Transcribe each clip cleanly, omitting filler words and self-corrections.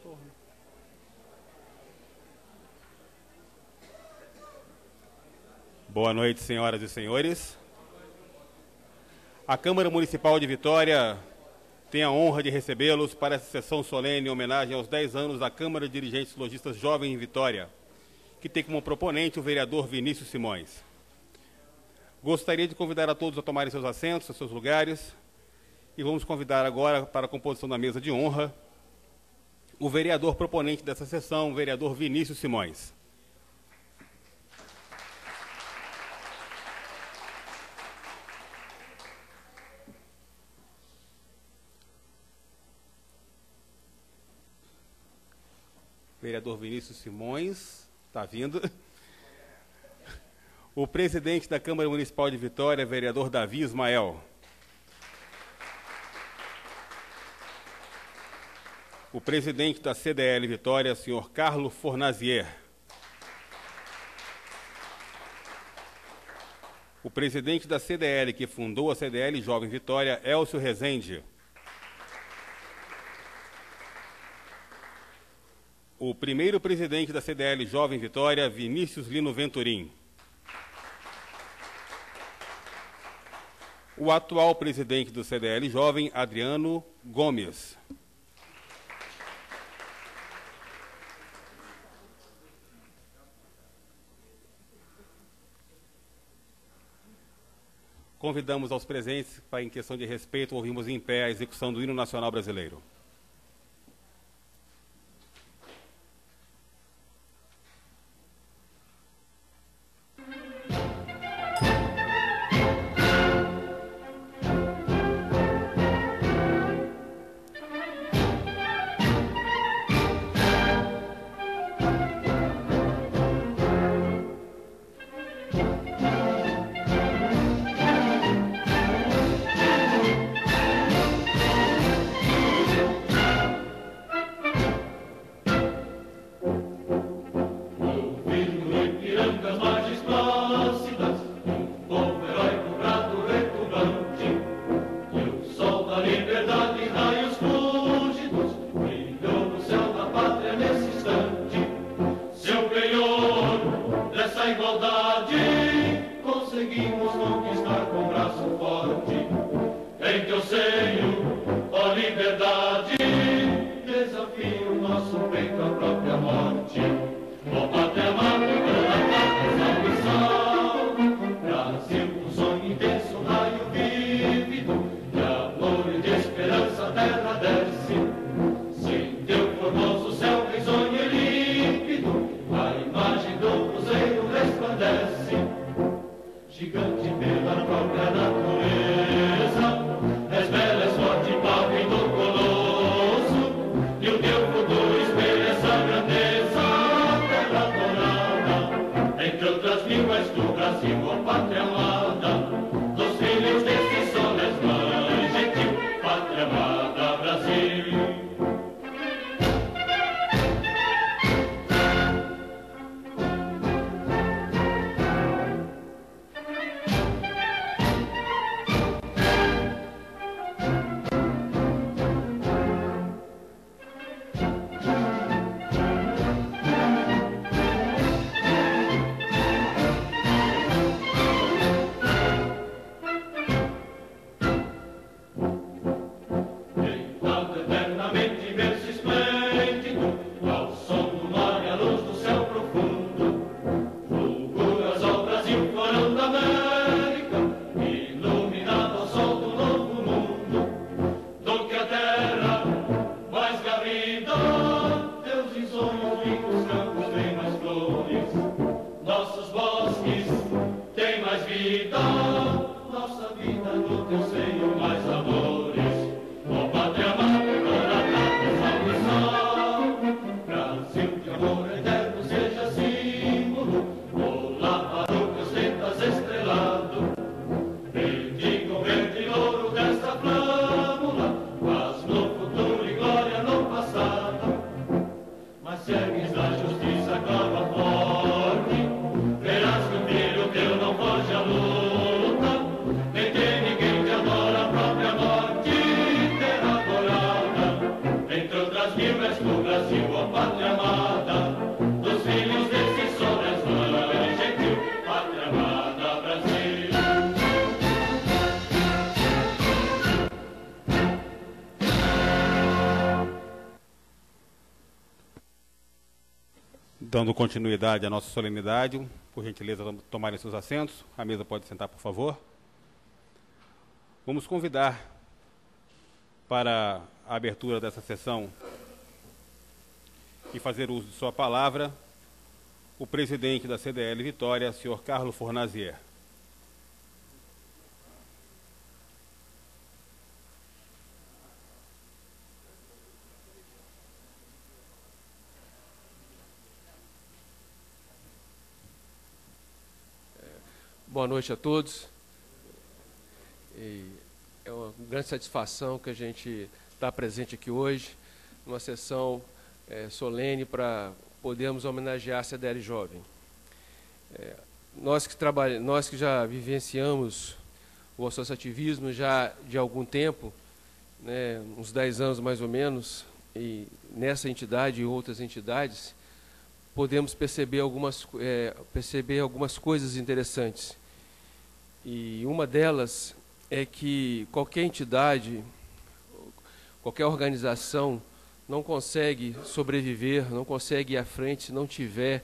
Boa noite, senhoras e senhores. A Câmara Municipal de Vitória tem a honra de recebê-los para essa sessão solene em homenagem aos 10 anos da Câmara de Dirigentes Lojistas Jovem em Vitória, que tem como proponente o vereador Vinícius Simões. Gostaria de convidar a todos a tomarem seus assentos, seus lugares, e vamos convidar agora para a composição da mesa de honra o vereador proponente dessa sessão, o vereador Vinícius Simões. Vereador Vinícius Simões, está vindo. O presidente da Câmara Municipal de Vitória, vereador Davi Ismael. O presidente da CDL Vitória, senhor Carlos Fornazier. O presidente da CDL, que fundou a CDL Jovem Vitória, Elcio Rezende. O primeiro presidente da CDL Jovem Vitória, Vinícius Lino Venturim. O atual presidente do CDL Jovem, Adriano Gomes. Convidamos aos presentes para, em questão de respeito, ouvimos em pé a execução do Hino Nacional Brasileiro. Dando continuidade à nossa solenidade, por gentileza, tomarem seus assentos. A mesa pode sentar, por favor. Vamos convidar para a abertura dessa sessão e fazer uso de sua palavra o presidente da CDL Vitória, senhor Carlos Fornazier. Boa noite a todos. É uma grande satisfação que a gente está presente aqui hoje, numa sessão solene para podermos homenagear a CDL Jovem. Nós que já vivenciamos o associativismo já de algum tempo, né, uns 10 anos mais ou menos, e nessa entidade e outras entidades, podemos perceber algumas coisas interessantes. E uma delas é que qualquer entidade, qualquer organização não consegue sobreviver, não consegue ir à frente se não tiver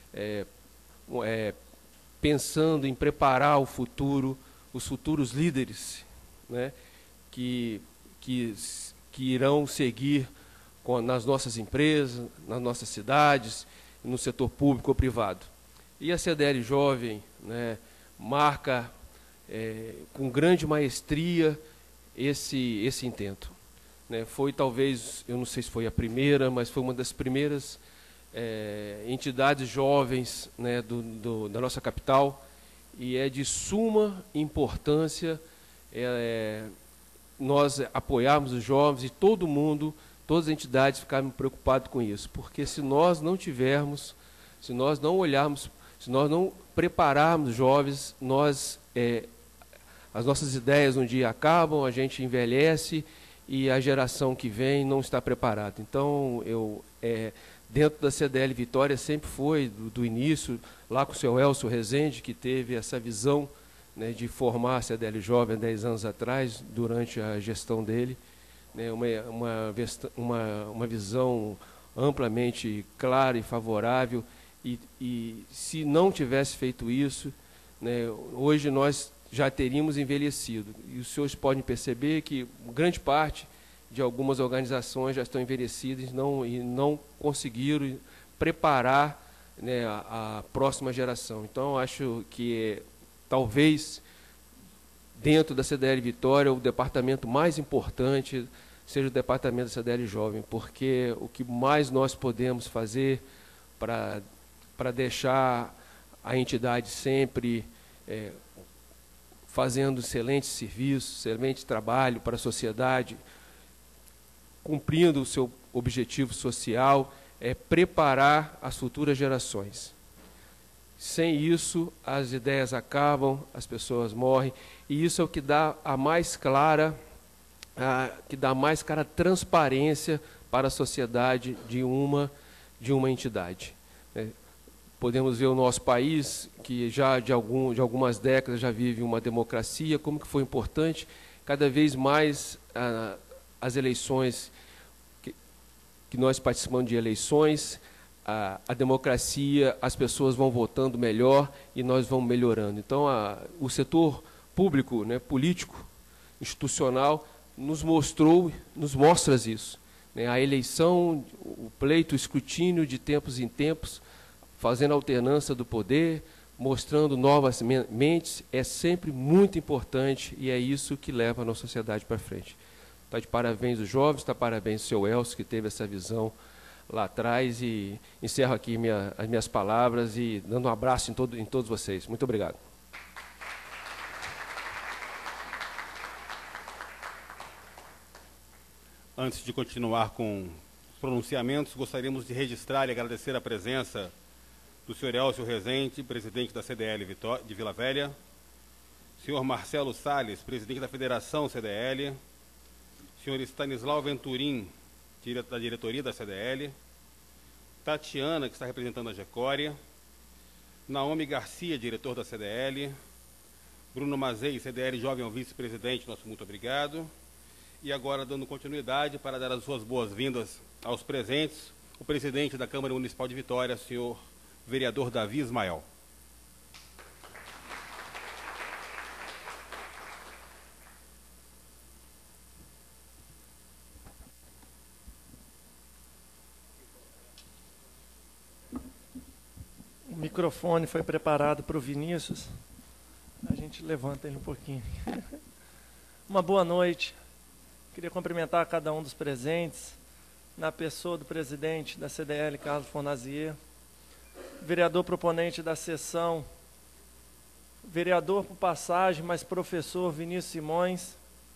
pensando em preparar o futuro, os futuros líderes, né, que irão seguir nas nossas empresas, nas nossas cidades, no setor público ou privado. E a CDL Jovem, né, marca com grande maestria esse intento. Né, foi talvez, eu não sei se foi a primeira, mas foi uma das primeiras entidades jovens, né, da nossa capital, e é de suma importância nós apoiarmos os jovens e todo mundo, todas as entidades ficarem preocupadas com isso, porque se nós não tivermos, se nós não olharmos, se nós não prepararmos os jovens, as nossas ideias um dia acabam, a gente envelhece e a geração que vem não está preparada. Então, dentro da CDL Vitória sempre foi, do início, lá com o seu Elcio Rezende, que teve essa visão, né, de formar a CDL Jovem há 10 anos atrás, durante a gestão dele, né, uma visão amplamente clara e favorável, e se não tivesse feito isso, né, hoje nós já teríamos envelhecido. E os senhores podem perceber que grande parte de algumas organizações já estão envelhecidas e não conseguiram preparar, né, a próxima geração. Então, acho que talvez, dentro da CDL Vitória, o departamento mais importante seja o departamento da CDL Jovem, porque o que mais nós podemos fazer para deixar a entidade sempre fazendo excelente serviço, excelente trabalho para a sociedade, cumprindo o seu objetivo social, é preparar as futuras gerações. Sem isso, as ideias acabam, as pessoas morrem, e isso é o que dá a mais clara transparência para a sociedade de uma entidade. Podemos ver o nosso país, que já de algumas décadas já vive uma democracia, como que foi importante, cada vez mais as eleições, que nós participamos de eleições, a democracia, as pessoas vão votando melhor e nós vamos melhorando. Então, o setor público, né, político, institucional, nos mostra isso. Né, a eleição, o pleito, o escrutínio de tempos em tempos, fazendo alternância do poder, mostrando novas mentes, é sempre muito importante e é isso que leva a nossa sociedade para frente. Está de parabéns os jovens, está de parabéns o seu Elcio, que teve essa visão lá atrás, e encerro aqui as minhas palavras e dando um abraço em todos vocês. Muito obrigado. Antes de continuar com os pronunciamentos, gostaríamos de registrar e agradecer a presença do senhor Elcio Rezende, presidente da CDL de Vila Velha, senhor Marcelo Salles, presidente da Federação CDL, senhor Stanislau Venturim, da diretoria da CDL, Tatiana, que está representando a Gecória, Naomi Garcia, diretor da CDL, Bruno Mazei, CDL Jovem, vice-presidente, nosso muito obrigado. E agora, dando continuidade, para dar as suas boas-vindas aos presentes, o presidente da Câmara Municipal de Vitória, senhor vereador Davi Ismael. O microfone foi preparado para o Vinícius. A gente levanta ele um pouquinho. Uma boa noite. Queria cumprimentar cada um dos presentes, na pessoa do presidente da CDL, Carlos Fornazier, vereador proponente da sessão, vereador por passagem, mas professor Vinícius Simões.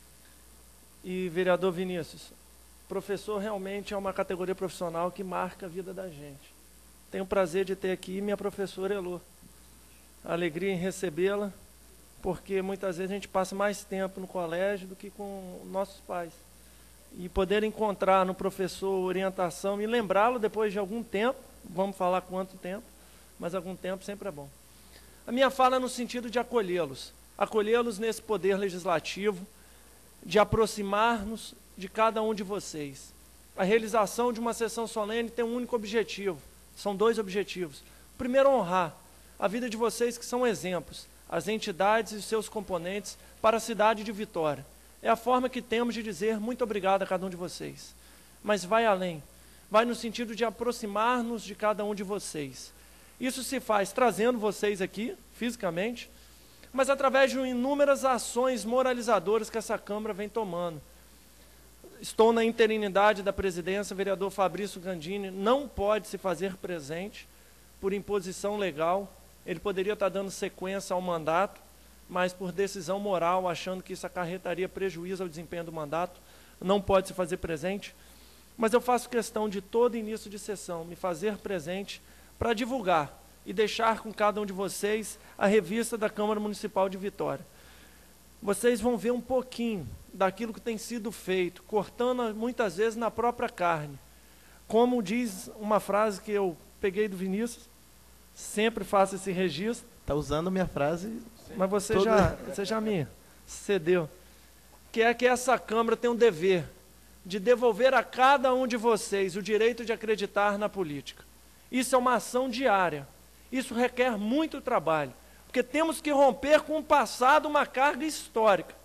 E vereador Vinícius, professor realmente é uma categoria profissional que marca a vida da gente. Tenho o prazer de ter aqui minha professora Elô. Alegria em recebê-la, porque muitas vezes a gente passa mais tempo no colégio do que com nossos pais. E poder encontrar no professor orientação e lembrá-lo depois de algum tempo, vamos falar quanto tempo, mas algum tempo sempre é bom. A minha fala é no sentido de acolhê-los nesse poder legislativo, de aproximar-nos de cada um de vocês. A realização de uma sessão solene tem um único objetivo, são dois objetivos. O primeiro, honrar a vida de vocês que são exemplos, as entidades e seus componentes para a cidade de Vitória. É a forma que temos de dizer muito obrigado a cada um de vocês. Mas vai além, vai no sentido de aproximar-nos de cada um de vocês. Isso se faz trazendo vocês aqui, fisicamente, mas através de inúmeras ações moralizadoras que essa Câmara vem tomando. Estou na interinidade da presidência, o vereador Fabrício Gandini não pode se fazer presente por imposição legal. Ele poderia estar dando sequência ao mandato, mas por decisão moral, achando que isso acarretaria prejuízo ao desempenho do mandato, não pode se fazer presente. Mas eu faço questão de todo início de sessão me fazer presente para divulgar e deixar com cada um de vocês a revista da Câmara Municipal de Vitória. Vocês vão ver um pouquinho daquilo que tem sido feito, cortando muitas vezes na própria carne. Como diz uma frase que eu peguei do Vinícius, sempre faço esse registro. Está usando minha frase. Mas você já me cedeu. Que é que essa Câmara tem um dever de devolver a cada um de vocês o direito de acreditar na política. Isso é uma ação diária. Isso requer muito trabalho, porque temos que romper com o passado uma carga histórica.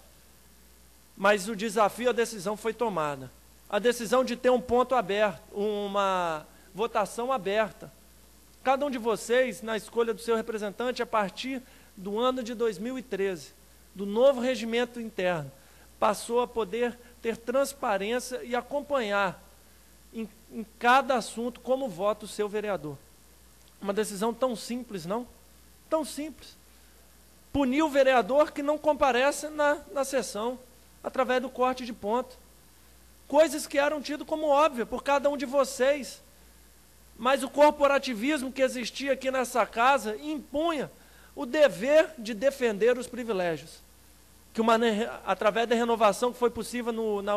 Mas o desafio, a decisão foi tomada. A decisão de ter um ponto aberto, uma votação aberta. Cada um de vocês, na escolha do seu representante, a partir do ano de 2013, do novo regimento interno, passou a poder ter transparência e acompanhar em cada assunto como vota o seu vereador. Uma decisão tão simples, não? Tão simples. Punir o vereador que não comparece na sessão, através do corte de ponto. Coisas que eram tidas como óbvias por cada um de vocês. Mas o corporativismo que existia aqui nessa casa impunha o dever de defender os privilégios. Que através da renovação que foi possível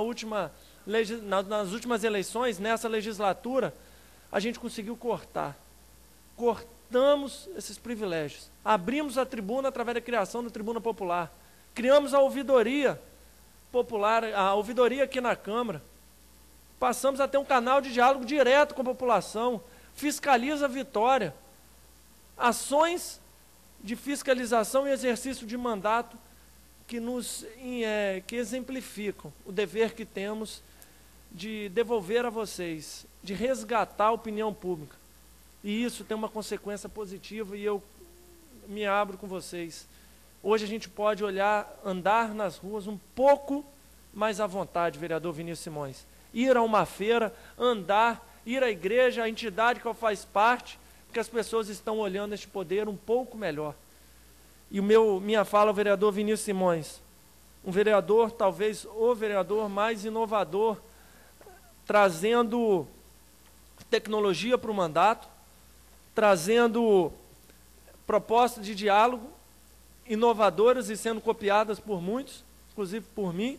nas últimas eleições, nessa legislatura, a gente conseguiu cortar. Cortamos esses privilégios. Abrimos a tribuna através da criação da Tribuna Popular. Criamos a ouvidoria popular, a ouvidoria aqui na Câmara. Passamos a ter um canal de diálogo direto com a população. Fiscaliza a Vitória. Ações de fiscalização e exercício de mandato que exemplificam o dever que temos de devolver a vocês, de resgatar a opinião pública. E isso tem uma consequência positiva e eu me abro com vocês. Hoje a gente pode andar nas ruas um pouco mais à vontade, vereador Vinícius Simões. Ir a uma feira, andar, ir à igreja, a entidade que faz parte, porque as pessoas estão olhando este poder um pouco melhor. E minha fala ao vereador Vinícius Simões, um vereador, talvez o vereador mais inovador, trazendo tecnologia para o mandato, trazendo propostas de diálogo inovadoras e sendo copiadas por muitos, inclusive por mim,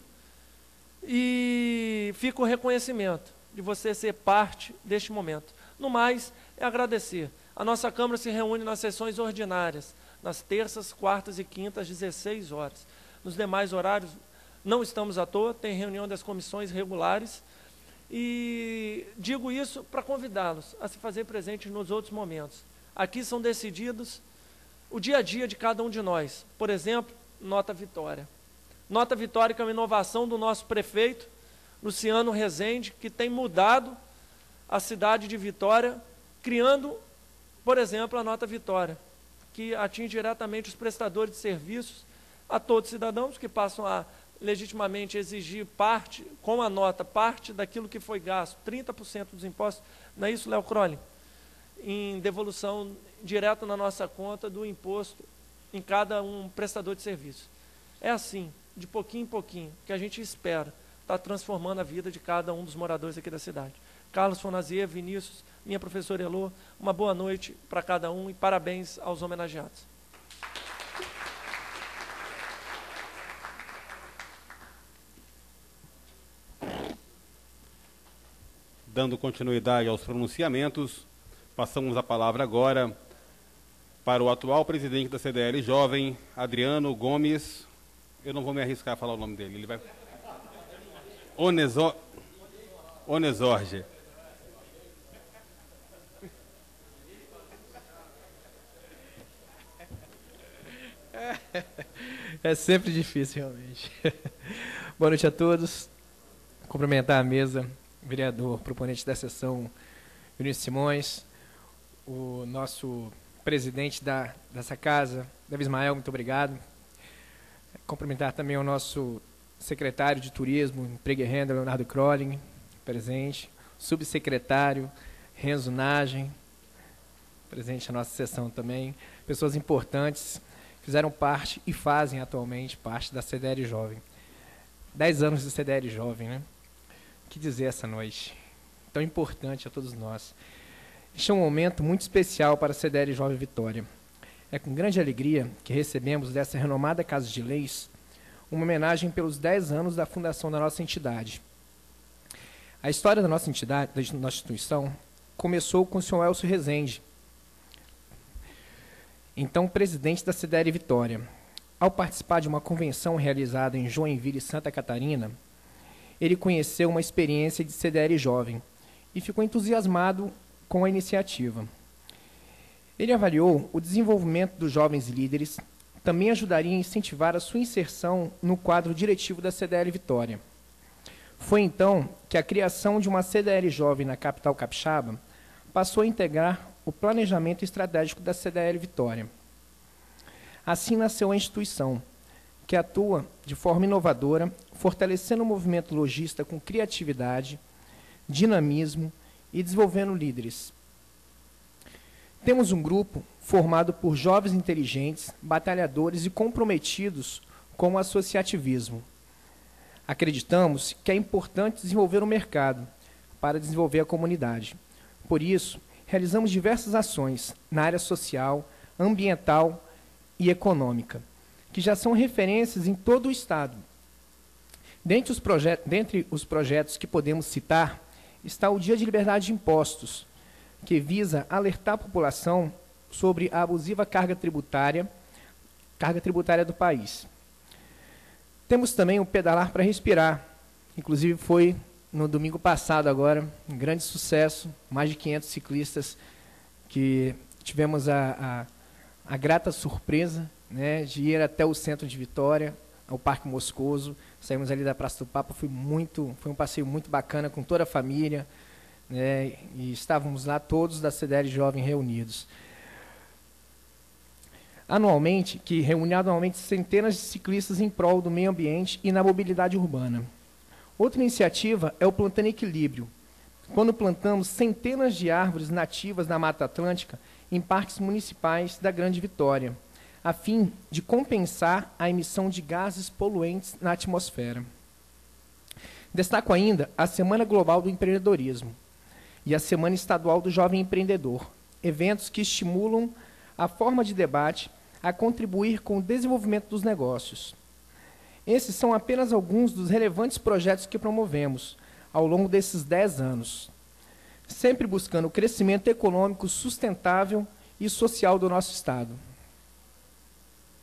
e fica o reconhecimento de você ser parte deste momento. No mais, é agradecer. A nossa Câmara se reúne nas sessões ordinárias, nas terças, quartas e quintas, às 16 horas. Nos demais horários, não estamos à toa, tem reunião das comissões regulares, E digo isso para convidá-los a se fazer presente nos outros momentos. Aqui são decididos o dia a dia de cada um de nós. Por exemplo, Nota Vitória. Nota Vitória, que é uma inovação do nosso prefeito, Luciano Rezende, que tem mudado a cidade de Vitória, criando, por exemplo, a Nota Vitória, que atinge diretamente os prestadores de serviços, a todos os cidadãos que passam a legitimamente exigir parte, com a nota, parte daquilo que foi gasto, 30% dos impostos, não é isso, Léo Crowley? Em devolução direto na nossa conta do imposto em cada um prestador de serviço. É assim, de pouquinho em pouquinho, que a gente espera estar transformando a vida de cada um dos moradores aqui da cidade. Carlos Fonazier, Vinícius, minha professora Elô, uma boa noite para cada um e parabéns aos homenageados. Dando continuidade aos pronunciamentos, passamos a palavra agora para o atual presidente da CDL Jovem, Adriano Gomes. Eu não vou me arriscar a falar o nome dele. Ele vai... Onesorge. É sempre difícil, realmente. Boa noite a todos. Cumprimentar a mesa, vereador proponente da sessão, Vinícius Simões, o nosso presidente dessa casa, Davi Ismael, muito obrigado. Cumprimentar também o nosso secretário de Turismo, Emprego e Renda, Leonardo Crowley, presente. Subsecretário, Renzo Nagem, presente na nossa sessão também. Pessoas importantes, fizeram parte e fazem atualmente parte da CDL Jovem. 10 anos de CDL Jovem, né? O que dizer essa noite? Tão importante a todos nós. Este é um momento muito especial para a CDL Jovem Vitória. É com grande alegria que recebemos dessa renomada Casa de Leis uma homenagem pelos 10 anos da fundação da nossa entidade. A história da nossa entidade, da nossa instituição, começou com o senhor Elcio Rezende, então presidente da CDL Vitória. Ao participar de uma convenção realizada em Joinville, Santa Catarina, ele conheceu uma experiência de CDL Jovem e ficou entusiasmado com a iniciativa. Ele avaliou o desenvolvimento dos jovens líderes, também ajudaria a incentivar a sua inserção no quadro diretivo da CDL Vitória. Foi então que a criação de uma CDL Jovem na capital capixaba passou a integrar o planejamento estratégico da CDL Vitória. Assim nasceu a instituição, que atua de forma inovadora, fortalecendo o movimento lojista com criatividade, dinamismo e desenvolvendo líderes. Temos um grupo formado por jovens inteligentes, batalhadores e comprometidos com o associativismo. Acreditamos que é importante desenvolver o mercado para desenvolver a comunidade. Por isso, realizamos diversas ações na área social, ambiental e econômica, que já são referências em todo o Estado. Dentre os projetos que podemos citar, está o Dia de Liberdade de Impostos, que visa alertar a população sobre a abusiva carga tributária do país. Temos também o Pedalar para Respirar, inclusive foi no domingo passado agora, um grande sucesso, mais de 500 ciclistas que tivemos a grata surpresa, né, de ir até o centro de Vitória, ao Parque Moscoso, saímos ali da Praça do Papa, foi um passeio muito bacana com toda a família, né, e estávamos lá todos da CDL Jovem reunidos. Que reúne anualmente centenas de ciclistas em prol do meio ambiente e na mobilidade urbana. Outra iniciativa é o Plantando Equilíbrio, quando plantamos centenas de árvores nativas na Mata Atlântica em parques municipais da Grande Vitória, a fim de compensar a emissão de gases poluentes na atmosfera. Destaco ainda a Semana Global do Empreendedorismo e a Semana Estadual do Jovem Empreendedor, eventos que estimulam a forma de debate a contribuir com o desenvolvimento dos negócios. Esses são apenas alguns dos relevantes projetos que promovemos ao longo desses 10 anos, sempre buscando o crescimento econômico sustentável e social do nosso Estado.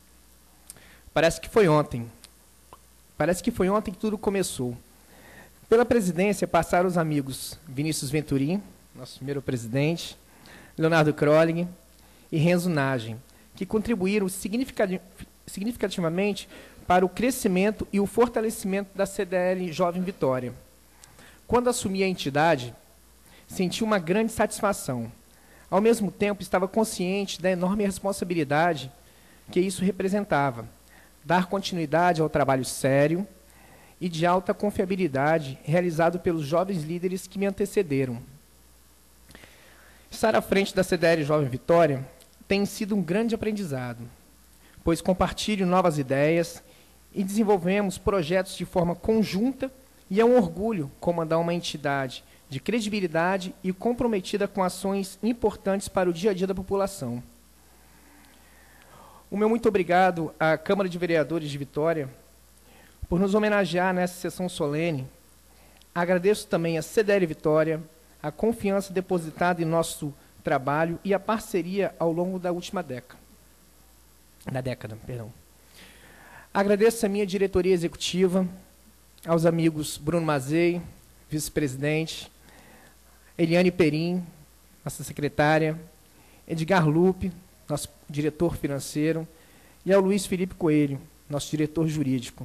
Parece que foi ontem que tudo começou. Pela presidência passaram os amigos Vinícius Venturim, nosso primeiro presidente, Leonardo Kroling e Renzo Nagem, que contribuíram significativamente para o crescimento e o fortalecimento da CDL Jovem Vitória. Quando assumi a entidade, senti uma grande satisfação. Ao mesmo tempo, estava consciente da enorme responsabilidade que isso representava, dar continuidade ao trabalho sério e de alta confiabilidade realizado pelos jovens líderes que me antecederam. Estar à frente da CDL Jovem Vitória tem sido um grande aprendizado, pois compartilho novas ideias e desenvolvemos projetos de forma conjunta, e é um orgulho comandar uma entidade de credibilidade e comprometida com ações importantes para o dia a dia da população. O meu muito obrigado à Câmara de Vereadores de Vitória por nos homenagear nessa sessão solene. Agradeço também à CDL Vitória a confiança depositada em nosso trabalho e a parceria ao longo da última década. Agradeço a minha diretoria executiva, aos amigos Bruno Mazei, vice-presidente, Eliane Perim, nossa secretária, Edgar Lupe, nosso diretor financeiro, e ao Luiz Felipe Coelho, nosso diretor jurídico,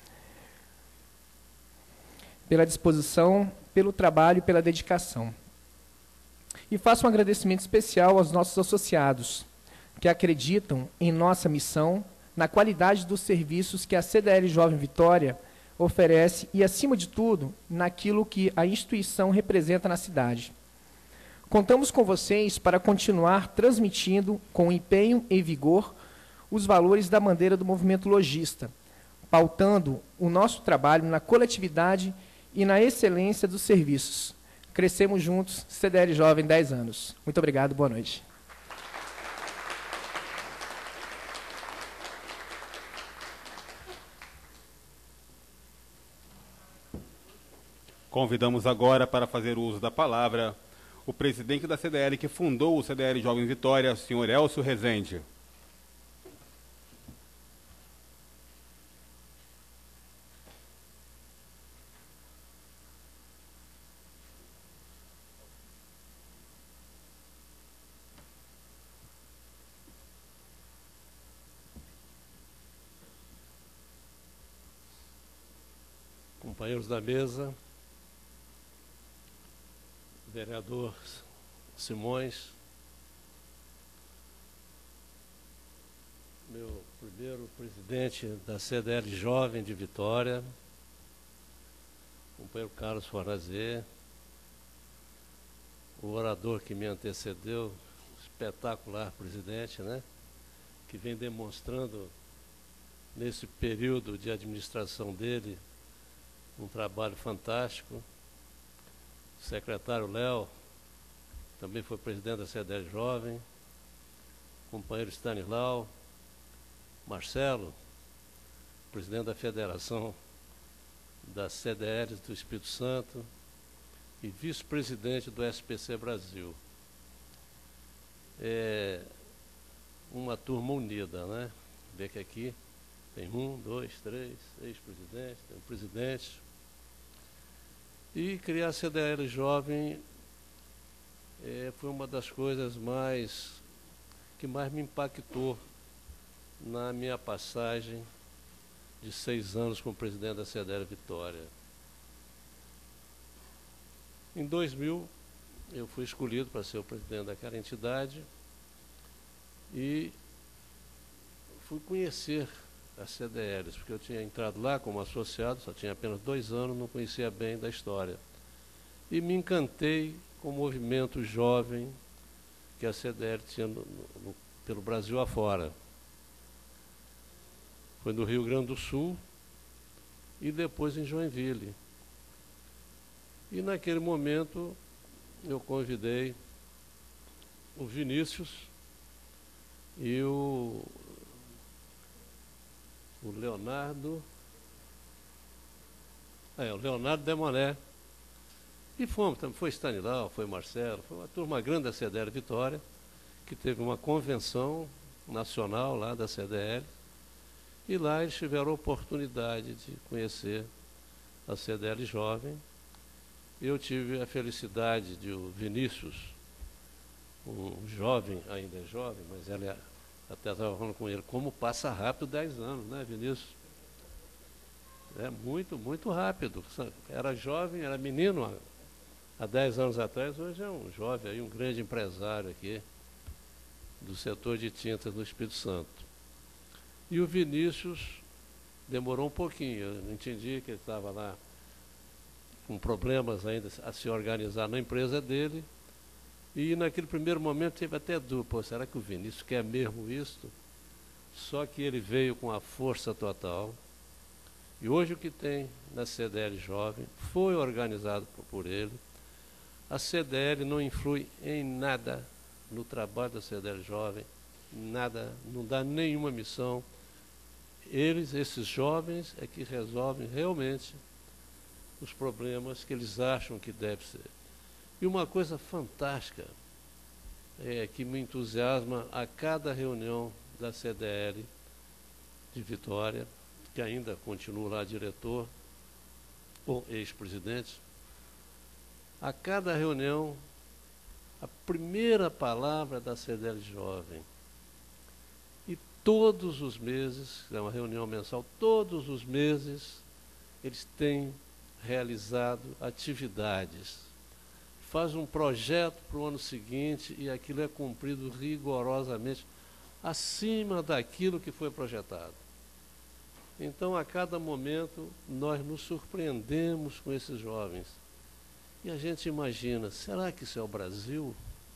pela disposição, pelo trabalho e pela dedicação. E faço um agradecimento especial aos nossos associados, que acreditam em nossa missão, na qualidade dos serviços que a CDL Jovem Vitória oferece e, acima de tudo, naquilo que a instituição representa na cidade. Contamos com vocês para continuar transmitindo com empenho e vigor os valores da bandeira do movimento lojista, pautando o nosso trabalho na coletividade e na excelência dos serviços. Crescemos juntos, CDL Jovem, 10 anos. Muito obrigado, boa noite. Convidamos agora para fazer uso da palavra o presidente da CDL, que fundou o CDL Jovem Vitória, senhor Elcio Rezende. Companheiros da mesa, vereador Simões, meu primeiro presidente da CDL Jovem de Vitória, companheiro Carlos Forazé, o orador que me antecedeu, espetacular presidente, né? Que vem demonstrando nesse período de administração dele um trabalho fantástico. O secretário Léo também foi presidente da CDL Jovem, companheiro Stanislau, Marcelo, presidente da Federação das CDLs do Espírito Santo e vice-presidente do SPC Brasil. É uma turma unida, né? Vê que aqui tem 1, 2, 3, ex-presidentes, tem um presidente. E criar a CDL Jovem foi uma das coisas que mais me impactou na minha passagem de 6 anos como presidente da CDL Vitória. Em 2000, eu fui escolhido para ser o presidente daquela entidade e fui conhecer as CDLs, porque eu tinha entrado lá como associado, só tinha apenas 2 anos, não conhecia bem da história. E me encantei com o movimento jovem que a CDL tinha pelo Brasil afora. Foi no Rio Grande do Sul e depois em Joinville. E naquele momento eu convidei o Vinícius e o Leonardo, o Leonardo Demoné. E fomos, foi Stanislau, foi Marcelo, foi uma turma grande da CDL Vitória, que teve uma convenção nacional lá da CDL, e lá eles tiveram a oportunidade de conhecer a CDL Jovem. Eu tive a felicidade de o Vinícius, um jovem, ainda é jovem, mas ele até estava falando com ele, como passa rápido 10 anos, né, Vinícius? É muito, muito rápido. Era jovem, era menino há 10 anos atrás, hoje é um jovem, aí, um grande empresário aqui do setor de tintas no Espírito Santo. E o Vinícius demorou um pouquinho, eu não entendi que ele estava lá com problemas ainda a se organizar na empresa dele, e naquele primeiro momento teve até dúvida, pô, será que o Vinícius quer mesmo isto? Só que ele veio com a força total, e hoje o que tem na CDL Jovem foi organizado por ele. A CDL não influi em nada no trabalho da CDL Jovem, nada, não dá nenhuma missão. Eles, esses jovens, é que resolvem realmente os problemas que eles acham que deve ser. E uma coisa fantástica que me entusiasma a cada reunião da CDL de Vitória, que ainda continua lá diretor ou ex-presidente, a cada reunião, a primeira palavra da CDL Jovem. E todos os meses, é uma reunião mensal, todos os meses eles têm realizado atividades. Faz um projeto para o ano seguinte e aquilo é cumprido rigorosamente, acima daquilo que foi projetado. Então, a cada momento, nós nos surpreendemos com esses jovens. E a gente imagina, será que isso é o Brasil?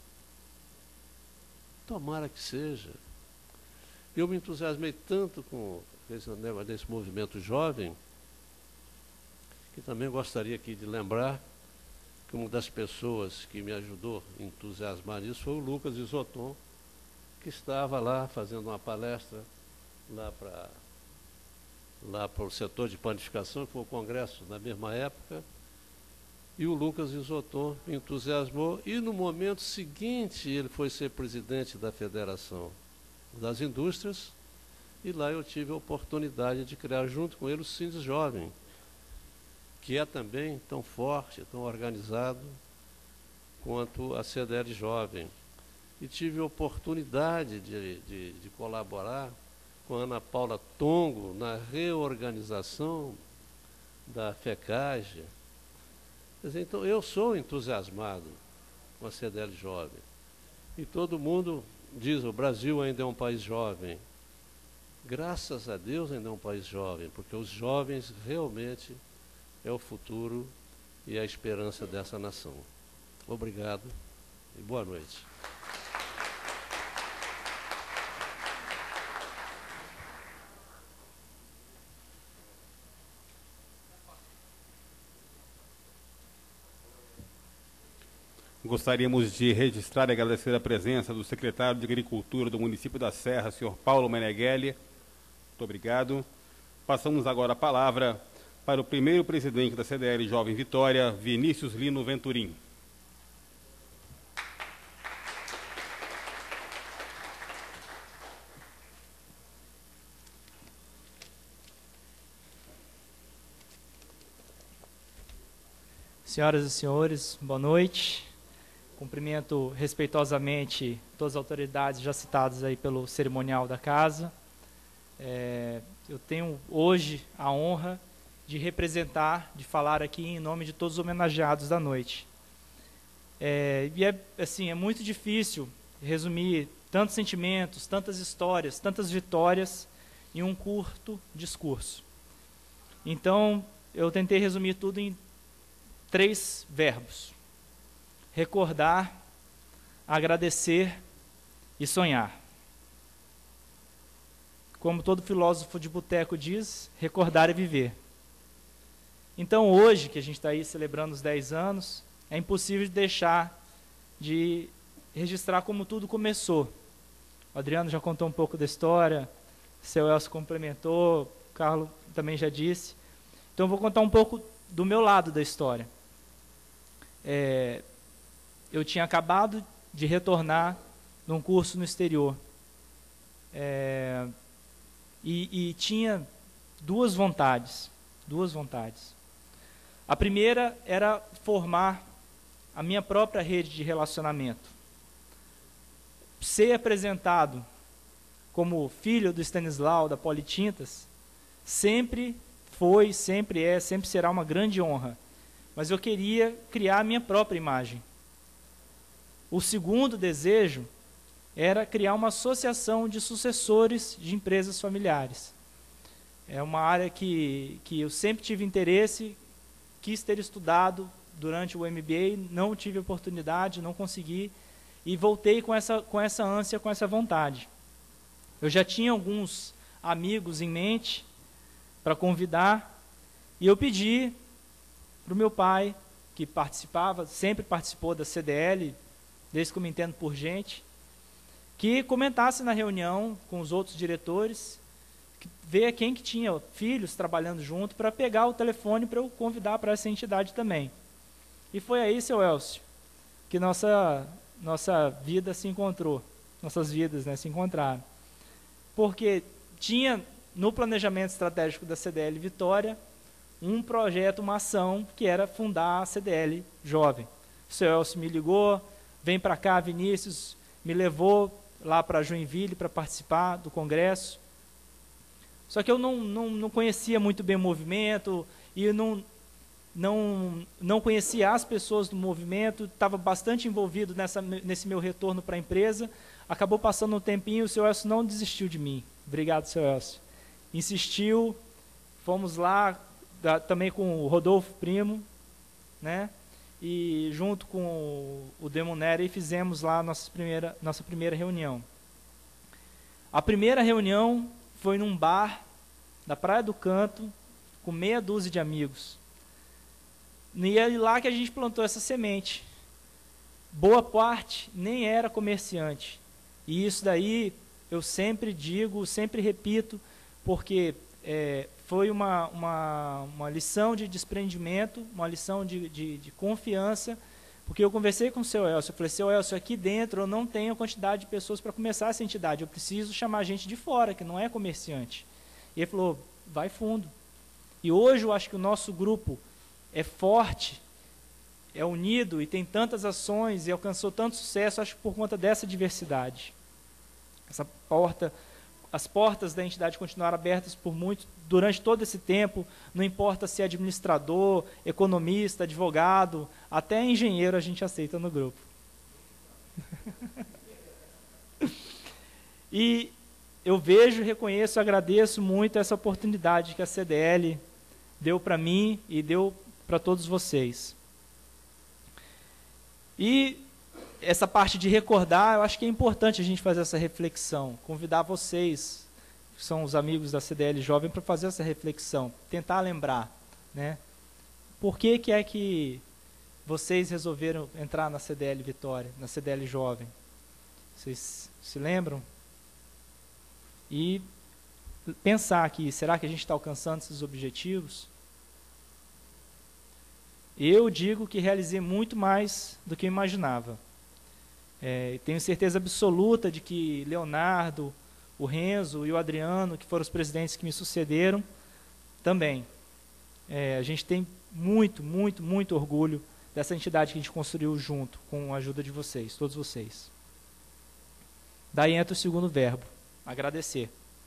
Tomara que seja. Eu me entusiasmei tanto com esse movimento jovem, que também gostaria aqui de lembrar que uma das pessoas que me ajudou a entusiasmar nisso foi o Lucas Isoton, que estava lá fazendo uma palestra lá para o setor de panificação, que foi o congresso na mesma época, e o Lucas Isoton me entusiasmou, e no momento seguinte ele foi ser presidente da Federação das Indústrias, e lá eu tive a oportunidade de criar junto com ele o Sindes Jovem, que é também tão forte, tão organizado quanto a CDL Jovem. E tive a oportunidade de colaborar com a Ana Paula Tongo na reorganização da FECAGE. Quer dizer, então, eu sou entusiasmado com a CDL Jovem. E todo mundo diz, o Brasil ainda é um país jovem. Graças a Deus ainda é um país jovem, porque os jovens realmente é o futuro e a esperança dessa nação. Obrigado e boa noite. Gostaríamos de registrar e agradecer a presença do secretário de Agricultura do município da Serra, senhor Paulo Meneghelli. Muito obrigado. Passamos agora a palavra para o primeiro presidente da CDL Jovem Vitória, Vinícius Lino Venturim. Senhoras e senhores, boa noite. Cumprimento respeitosamente todas as autoridades já citadas aí pelo cerimonial da casa. Eu tenho hoje a honra de representar, de falar aqui em nome de todos os homenageados da noite. É muito difícil resumir tantos sentimentos, tantas histórias, tantas vitórias em um curto discurso. Então, eu tentei resumir tudo em 3 verbos: recordar, agradecer e sonhar. Como todo filósofo de boteco diz, recordar é viver. Então, hoje, que a gente está aí celebrando os 10 anos, é impossível deixar de registrar como tudo começou. O Adriano já contou um pouco da história, o seu Elcio complementou, o Carlos também já disse. Então, eu vou contar um pouco do meu lado da história. Eu tinha acabado de retornar num curso no exterior. E tinha duas vontades. A primeira era formar a minha própria rede de relacionamento. Ser apresentado como filho do Stanislau, da Politintas, sempre foi, sempre é, sempre será uma grande honra. Mas eu queria criar a minha própria imagem. O segundo desejo era criar uma associação de sucessores de empresas familiares. É uma área que eu sempre tive interesse, quis ter estudado durante o MBA, não tive oportunidade, não consegui, e voltei com essa ânsia, com essa vontade. Eu já tinha alguns amigos em mente para convidar, e eu pedi para o meu pai, que participava, sempre participou da CDL, desde que eu me entendo por gente, que comentasse na reunião com os outros diretores, ver quem que tinha filhos trabalhando junto, para pegar o telefone para eu convidar para essa entidade também. E foi aí, seu Elcio, que nossa vida se encontrou, nossas vidas, né, se encontraram. Porque tinha no planejamento estratégico da CDL Vitória um projeto, uma ação, que era fundar a CDL Jovem. O seu Elcio me ligou, vem para cá, Vinícius, me levou lá para Joinville para participar do congresso. Só que eu não conhecia muito bem o movimento e não conhecia as pessoas do movimento, estava bastante envolvido nesse meu retorno para a empresa. Acabou passando um tempinho, o seu Elcio não desistiu de mim. Obrigado, seu Elcio. Insistiu, fomos lá, também com o Rodolfo Primo, né? E junto com o Demonere fizemos lá a nossa primeira reunião. A primeira reunião foi num bar da Praia do Canto, com meia dúzia de amigos. E é lá que a gente plantou essa semente. Boa parte nem era comerciante. E isso daí eu sempre digo, sempre repito, porque foi uma lição de desprendimento, uma lição de confiança, porque eu conversei com o seu Elcio, eu falei, seu Elcio, aqui dentro eu não tenho a quantidade de pessoas para começar essa entidade, eu preciso chamar gente de fora, que não é comerciante. E ele falou, vai fundo. E hoje eu acho que o nosso grupo é forte, é unido e tem tantas ações e alcançou tanto sucesso, acho que por conta dessa diversidade. As portas da entidade continuaram abertas durante todo esse tempo, não importa se é administrador, economista, advogado, até engenheiro a gente aceita no grupo. E eu vejo, reconheço, agradeço muito essa oportunidade que a CDL deu para mim e deu para todos vocês. E essa parte de recordar, eu acho que é importante a gente fazer essa reflexão, convidar vocês, que são os amigos da CDL Jovem, para fazer essa reflexão, tentar lembrar, né? Por que é que vocês resolveram entrar na CDL Vitória, na CDL Jovem? Vocês se lembram? E pensar aqui, será que a gente está alcançando esses objetivos? Eu digo que realizei muito mais do que eu imaginava. Tenho certeza absoluta de que Leonardo, o Renzo e o Adriano, que foram os presidentes que me sucederam, também. A gente tem muito, muito, muito orgulho dessa entidade que a gente construiu junto, com a ajuda de vocês, todos vocês. Daí entra o segundo verbo, agradecer.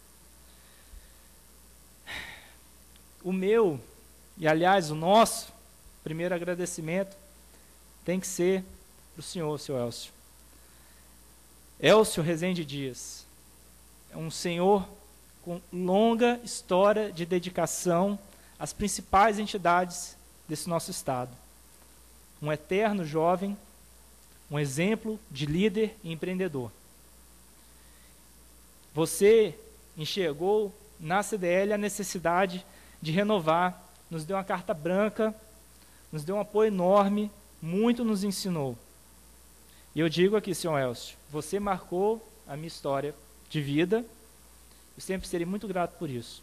O meu, e aliás o nosso, primeiro agradecimento tem que ser para o senhor, seu Elcio. Elcio Rezende Dias é um senhor com longa história de dedicação às principais entidades desse nosso estado. Um eterno jovem, um exemplo de líder e empreendedor. Você enxergou na CDL a necessidade de renovar, nos deu uma carta branca, nos deu um apoio enorme, muito nos ensinou. E eu digo aqui, senhor Elcio, você marcou a minha história de vida, eu sempre serei muito grato por isso.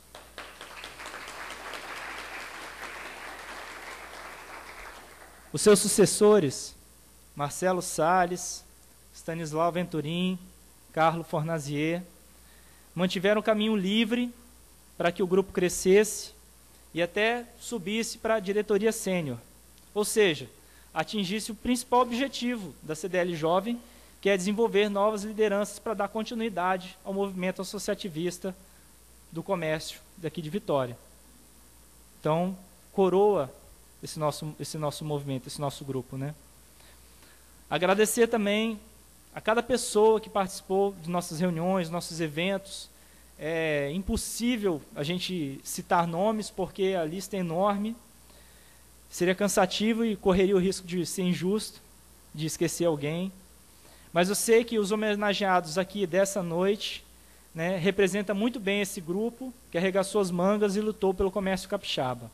Os seus sucessores, Marcelo Salles, Stanislau Venturim, Carlos Fornazier, mantiveram o caminho livre para que o grupo crescesse e até subisse para a diretoria sênior. Ou seja, atingisse o principal objetivo da CDL Jovem, que é desenvolver novas lideranças para dar continuidade ao movimento associativista do comércio daqui de Vitória. Então, coroa esse nosso movimento, esse nosso grupo, né? Agradecer também a cada pessoa que participou de nossas reuniões, nossos eventos. É impossível a gente citar nomes, porque a lista é enorme. Seria cansativo e correria o risco de ser injusto, de esquecer alguém. Mas eu sei que os homenageados aqui dessa noite, né, representam muito bem esse grupo que arregaçou as mangas e lutou pelo comércio capixaba.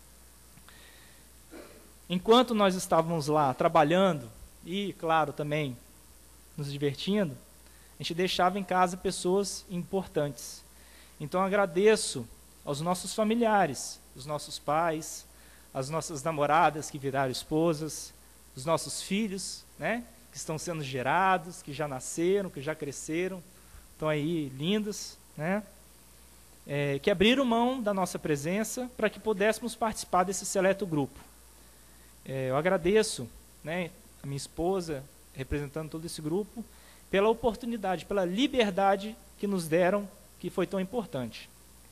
Enquanto nós estávamos lá trabalhando e, claro, também nos divertindo, a gente deixava em casa pessoas importantes. Então, agradeço aos nossos familiares, os nossos pais, as nossas namoradas que viraram esposas, os nossos filhos, né, que estão sendo gerados, que já nasceram, que já cresceram, estão aí lindos, né, que abriram mão da nossa presença para que pudéssemos participar desse seleto grupo. Eu agradeço, né, a minha esposa, representando todo esse grupo, pela oportunidade, pela liberdade que nos deram, que foi tão importante.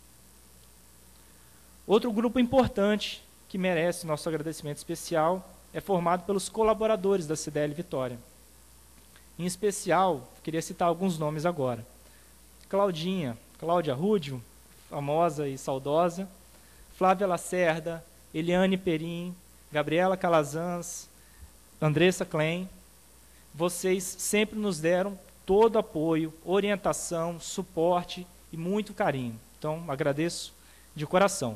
Outro grupo importante que merece nosso agradecimento especial é formado pelos colaboradores da CDL Vitória. Em especial, queria citar alguns nomes agora. Cláudia Rúdio, famosa e saudosa, Flávia Lacerda, Eliane Perim, Gabriela Calazans, Andressa Klein. Vocês sempre nos deram todo apoio, orientação, suporte e muito carinho. Então, agradeço de coração.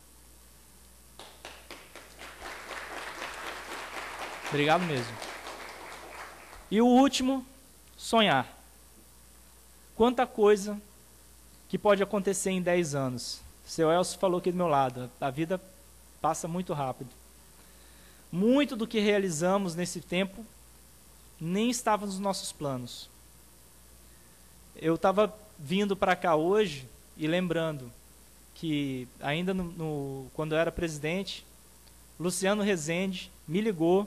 Obrigado mesmo. E o último, sonhar. Quanta coisa que pode acontecer em 10 anos. O seu Elcio falou aqui do meu lado, a vida passa muito rápido. Muito do que realizamos nesse tempo nem estava nos nossos planos. Eu estava vindo para cá hoje e lembrando que ainda quando eu era presidente, Luciano Rezende me ligou.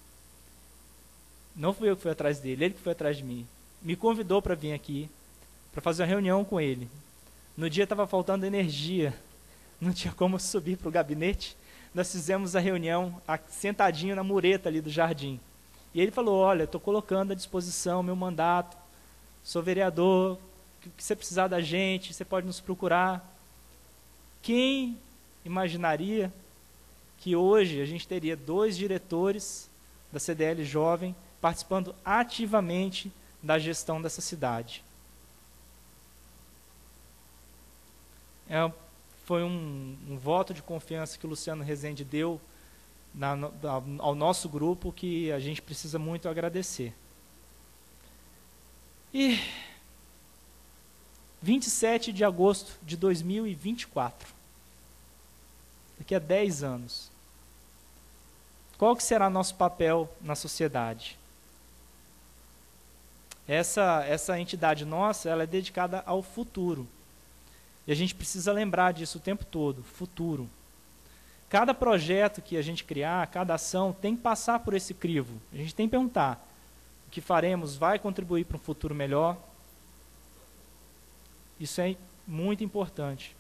Não fui eu que fui atrás dele, ele que foi atrás de mim. Me convidou para vir aqui, para fazer uma reunião com ele. No dia estava faltando energia, não tinha como subir para o gabinete. Nós fizemos a reunião sentadinho na mureta ali do jardim. E ele falou, olha, estou colocando à disposição meu mandato, sou vereador, o que você precisar da gente, você pode nos procurar. Quem imaginaria que hoje a gente teria 2 diretores da CDL Jovem participando ativamente da gestão dessa cidade? Foi um voto de confiança que o Luciano Rezende deu ao nosso grupo, que a gente precisa muito agradecer. E 27 de agosto de 2024, daqui a 10 anos, qual que será nosso papel na sociedade? Essa entidade nossa, ela é dedicada ao futuro. E a gente precisa lembrar disso o tempo todo, futuro. Cada projeto que a gente criar, cada ação, tem que passar por esse crivo. A gente tem que perguntar, o que faremos vai contribuir para um futuro melhor? Isso é muito importante.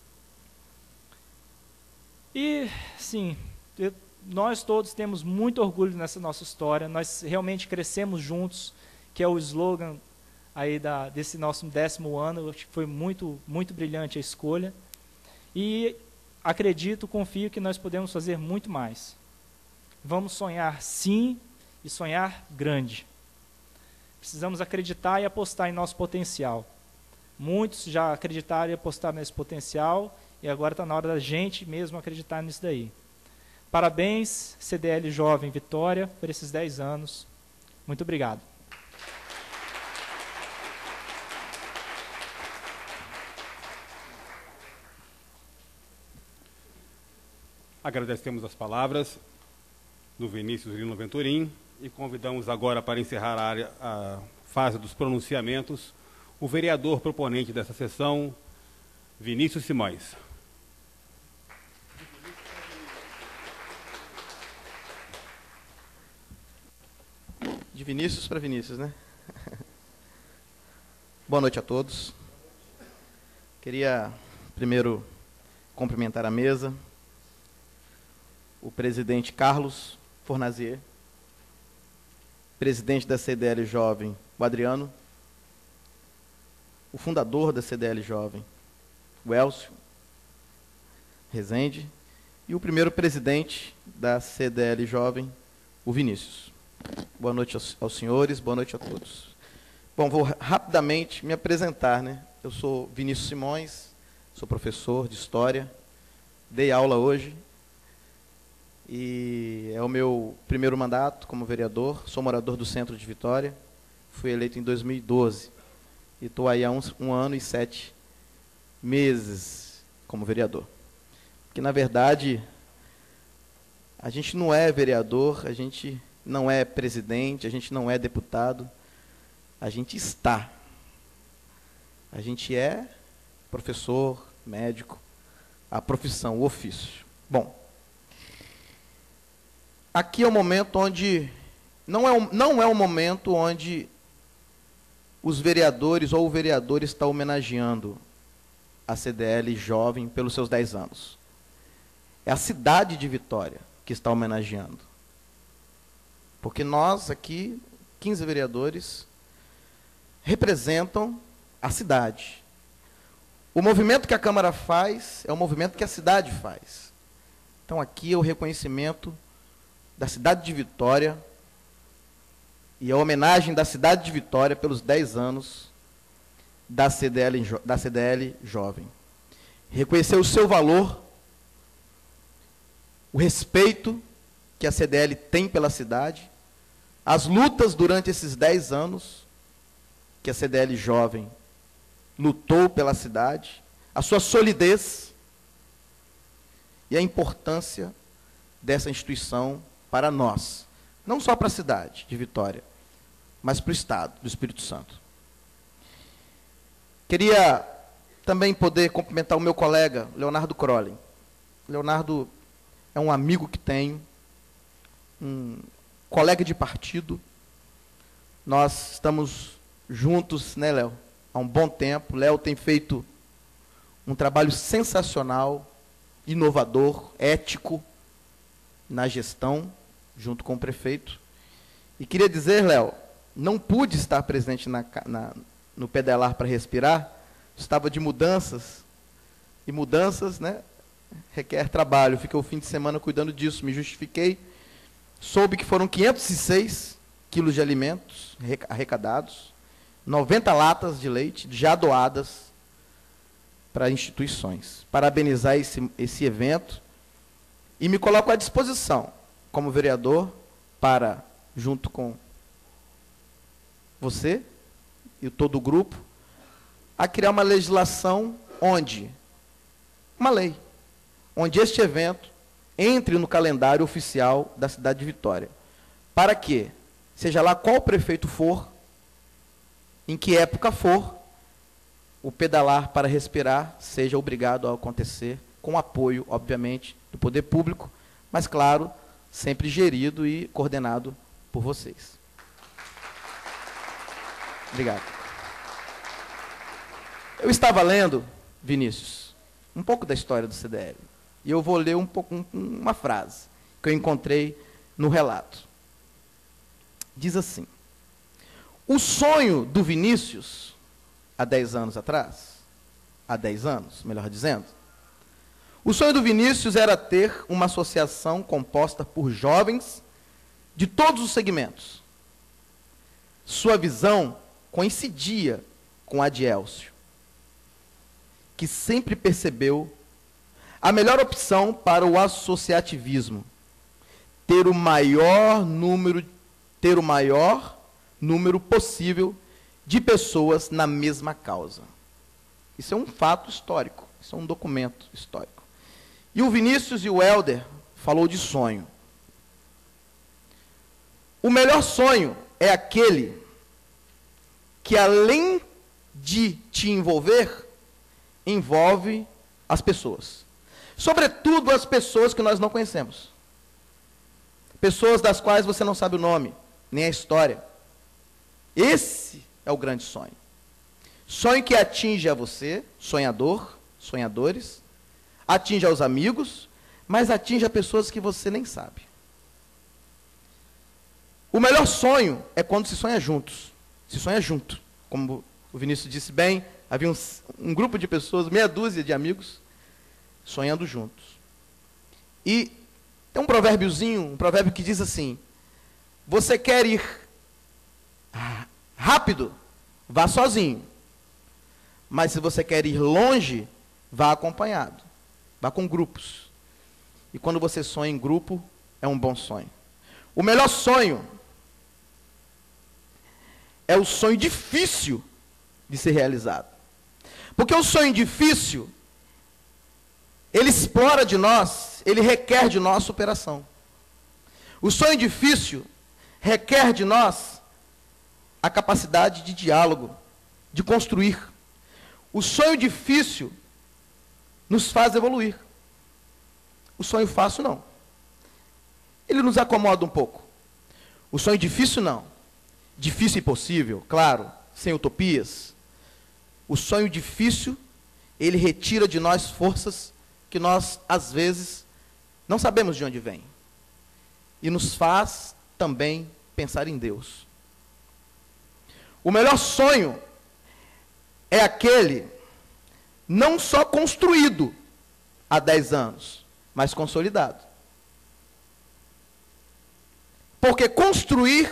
E, sim, nós todos temos muito orgulho nessa nossa história, nós realmente crescemos juntos, que é o slogan aí desse nosso 10º ano. Eu acho que foi muito, muito brilhante a escolha. E acredito, confio que nós podemos fazer muito mais. Vamos sonhar sim, e sonhar grande. Precisamos acreditar e apostar em nosso potencial. Muitos já acreditaram e apostaram nesse potencial, e agora está na hora da gente mesmo acreditar nisso daí. Parabéns, CDL Jovem Vitória, por esses 10 anos. Muito obrigado. Agradecemos as palavras do Vinícius Lino Venturim e convidamos agora para encerrar a fase dos pronunciamentos o vereador proponente dessa sessão, Vinícius Simões. De Vinícius para Vinícius, né? Boa noite a todos. Queria primeiro cumprimentar a mesa, o presidente Carlos Fornazier, presidente da CDL Jovem, o Adriano, o fundador da CDL Jovem, o Elcio Rezende, e o primeiro presidente da CDL Jovem, o Vinícius. Boa noite aos senhores, boa noite a todos. Bom, vou rapidamente me apresentar, né? Eu sou Vinícius Simões, sou professor de História, dei aula hoje, e é o meu primeiro mandato como vereador, sou morador do centro de Vitória, fui eleito em 2012, e estou aí há um ano e 7 meses como vereador. Porque, na verdade, a gente não é vereador, a gente não é presidente, a gente não é deputado, a gente está. A gente é professor, médico, a profissão, o ofício. Bom, aqui é o momento onde, não é um momento onde os vereadores ou o vereador está homenageando a CDL Jovem pelos seus 10 anos. É a cidade de Vitória que está homenageando. Porque nós aqui, 15 vereadores, representam a cidade. O movimento que a Câmara faz é o movimento que a cidade faz. Então aqui é o reconhecimento da cidade de Vitória e a homenagem da cidade de Vitória pelos 10 anos da CDL Jovem. Reconhecer o seu valor, o respeito que a CDL tem pela cidade, as lutas durante esses 10 anos que a CDL Jovem lutou pela cidade, a sua solidez e a importância dessa instituição para nós, não só para a cidade de Vitória, mas para o Estado do Espírito Santo. Queria também poder cumprimentar o meu colega, Leonardo Crolin. Leonardo é um amigo que tenho, um colega de partido. Nós estamos juntos, né, Léo? Há um bom tempo. Léo tem feito um trabalho sensacional, inovador, ético, na gestão, junto com o prefeito. E queria dizer, Léo, não pude estar presente no Pedalar para Respirar, estava de mudanças, e mudanças, né, requer trabalho. Fiquei o fim de semana cuidando disso, me justifiquei. Soube que foram 506 quilos de alimentos arrecadados, 90 latas de leite já doadas para instituições. Parabenizar esse evento e me coloco à disposição, como vereador, para, junto com você e todo o grupo, a criar uma legislação uma lei, onde este evento entre no calendário oficial da cidade de Vitória, para que, seja lá qual prefeito for, em que época for, o Pedalar para Respirar seja obrigado a acontecer, com apoio, obviamente, do poder público, mas, claro, sempre gerido e coordenado por vocês. Obrigado. Eu estava lendo, Vinícius, um pouco da história do CDL. E eu vou ler uma frase que eu encontrei no relato. Diz assim: o sonho do Vinícius, há 10 anos atrás, há 10 anos, melhor dizendo, o sonho do Vinícius era ter uma associação composta por jovens de todos os segmentos. Sua visão coincidia com a de Elcio, que sempre percebeu a melhor opção para o associativismo, ter o maior número possível de pessoas na mesma causa. Isso é um fato histórico, isso é um documento histórico. E o Vinícius e o Helder falou de sonho. O melhor sonho é aquele que, além de te envolver, envolve as pessoas. Sobretudo as pessoas que nós não conhecemos. Pessoas das quais você não sabe o nome, nem a história. Esse é o grande sonho. Sonho que atinge a você, sonhador, sonhadores, atinge aos amigos, mas atinge a pessoas que você nem sabe. O melhor sonho é quando se sonha juntos. Se sonha junto. Como o Vinícius disse bem, havia um grupo de pessoas, meia dúzia de amigos, sonhando juntos. E tem um provérbiozinho, um provérbio que diz assim: você quer ir rápido, vá sozinho. Mas se você quer ir longe, vá acompanhado. Vá com grupos. E quando você sonha em grupo, é um bom sonho. O melhor sonho é o sonho difícil de ser realizado. Porque o sonho difícil, ele explora de nós, ele requer de nós superação. O sonho difícil requer de nós a capacidade de diálogo, de construir. O sonho difícil nos faz evoluir. O sonho fácil, não. Ele nos acomoda um pouco. O sonho difícil, não. Difícil e impossível, claro, sem utopias. O sonho difícil, ele retira de nós forças que nós, às vezes, não sabemos de onde vem. E nos faz também pensar em Deus. O melhor sonho é aquele não só construído há 10 anos, mas consolidado. Porque construir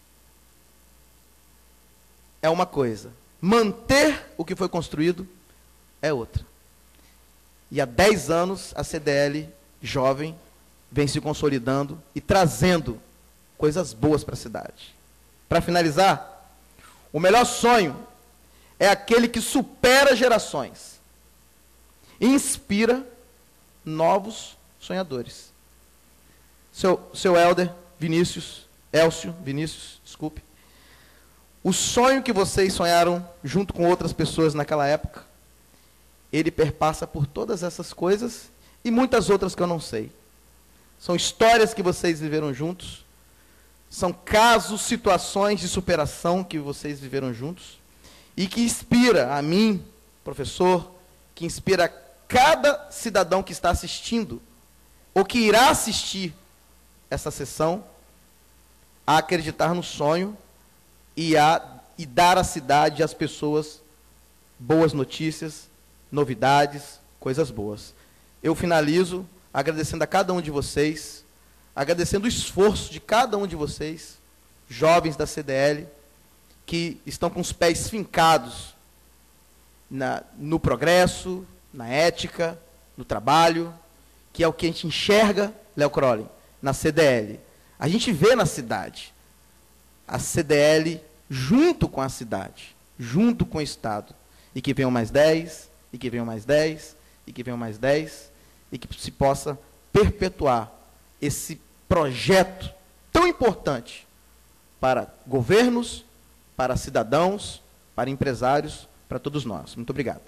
é uma coisa, manter o que foi construído é outra. E há 10 anos a CDL jovem vem se consolidando e trazendo coisas boas para a cidade. Para finalizar, o melhor sonho é aquele que supera gerações e inspira novos sonhadores. Seu Helder, Elcio, Vinícius, desculpe. O sonho que vocês sonharam junto com outras pessoas naquela época, ele perpassa por todas essas coisas e muitas outras que eu não sei. São histórias que vocês viveram juntos, são casos, situações de superação que vocês viveram juntos e que inspira a mim, professor, que inspira cada cidadão que está assistindo ou que irá assistir essa sessão a acreditar no sonho e dar à cidade e às pessoas boas notícias, novidades, coisas boas. Eu finalizo agradecendo a cada um de vocês, agradecendo o esforço de cada um de vocês, jovens da CDL, que estão com os pés fincados no progresso, na ética, no trabalho, que é o que a gente enxerga, Léo Crowley, na CDL. A gente vê na cidade a CDL junto com a cidade, junto com o Estado. E que venham mais 10, e que venham mais 10, e que venham mais 10, e que se possa perpetuar esse projeto tão importante para governos, para cidadãos, para empresários, para todos nós. Muito obrigado.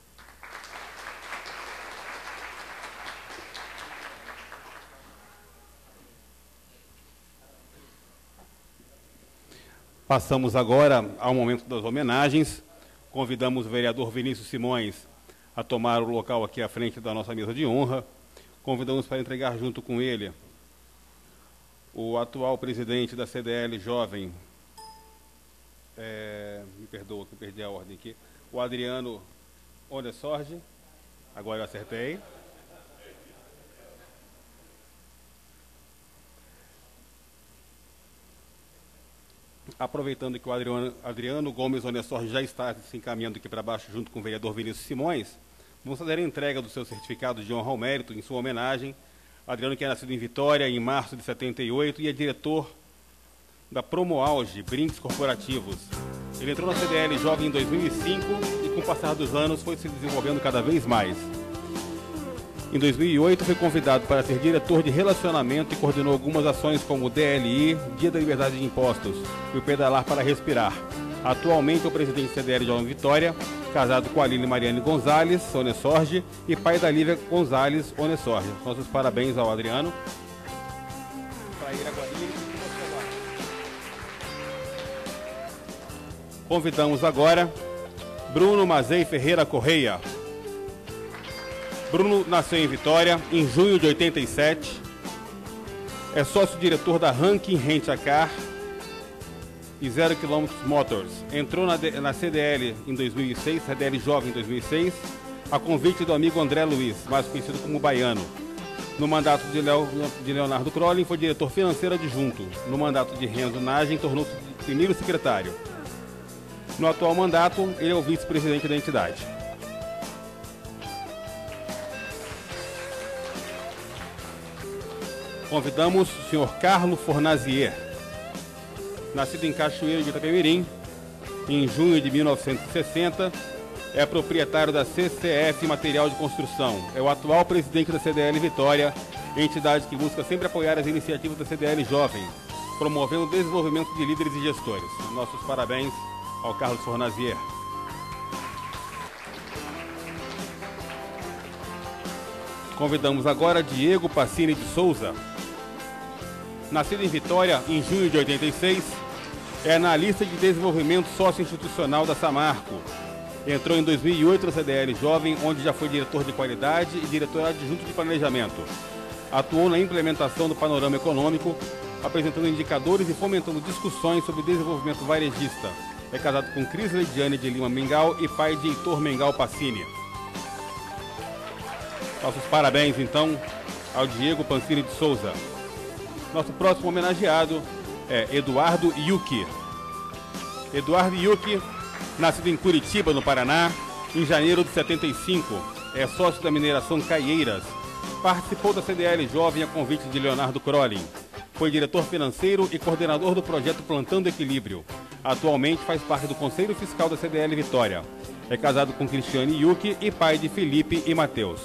Passamos agora ao momento das homenagens. Convidamos o vereador Vinícius Simões a tomar o local aqui à frente da nossa mesa de honra. Convidamos para entregar junto com ele o atual presidente da CDL Jovem, me perdoa que eu perdi a ordem aqui, o Adriano Onessorge. Agora eu acertei. Aproveitando que o Adriano Gomes Onessorge já está se encaminhando aqui para baixo junto com o vereador Vinícius Simões, vamos fazer a entrega do seu certificado de honra ao mérito em sua homenagem. Adriano, que é nascido em Vitória em março de 78 e é diretor da Promoauge Brindes Corporativos. Ele entrou na CDL Jovem em 2005 e com o passar dos anos foi se desenvolvendo cada vez mais. Em 2008 foi convidado para ser diretor de relacionamento e coordenou algumas ações como o DLI, Dia da Liberdade de Impostos e o Pedalar para Respirar. Atualmente é o presidente da CDL Jovem Vitória, casado com a Aline Mariane Gonzalez Onessorge e pai da Lívia Gonzalez Onessorge. Nossos parabéns ao Adriano. Para ir agora. Convidamos agora Bruno Mazei Ferreira Correia. Bruno nasceu em Vitória em junho de 87. É sócio-diretor da Ranking Rent-A-Car e 0 km Motors. Entrou na CDL em 2006, CDL Jovem em 2006, a convite do amigo André Luiz, mais conhecido como Baiano. No mandato de Leonardo Crolin, foi diretor financeiro adjunto. No mandato de Renzo Nagem, tornou-se primeiro secretário. No atual mandato, ele é o vice-presidente da entidade. Convidamos o senhor Carlos Fornazier. Nascido em Cachoeiro de Itapemirim, em junho de 1960, é proprietário da CCF Material de Construção. É o atual presidente da CDL Vitória, entidade que busca sempre apoiar as iniciativas da CDL Jovem, promovendo o desenvolvimento de líderes e gestores. Nossos parabéns ao Carlos Fornazier. Convidamos agora Diego Passini de Souza. Nascido em Vitória em junho de 86, é analista de desenvolvimento socioinstitucional da Samarco. Entrou em 2008 na CDL Jovem, onde já foi diretor de qualidade e diretor adjunto de planejamento. Atuou na implementação do panorama econômico, apresentando indicadores e fomentando discussões sobre desenvolvimento varejista. É casado com Cris Leidiane de Lima Mengal e pai de Heitor Mengal Passini. Nossos parabéns, então, ao Diego Passini de Souza. Nosso próximo homenageado é Eduardo Yuki. Eduardo Yuki, nascido em Curitiba, no Paraná, em janeiro de 75. É sócio da mineração Caieiras. Participou da CDL Jovem a convite de Leonardo Crolin. Foi diretor financeiro e coordenador do projeto Plantando Equilíbrio. Atualmente faz parte do Conselho Fiscal da CDL Vitória. É casado com Cristiane Yuki e pai de Felipe e Matheus.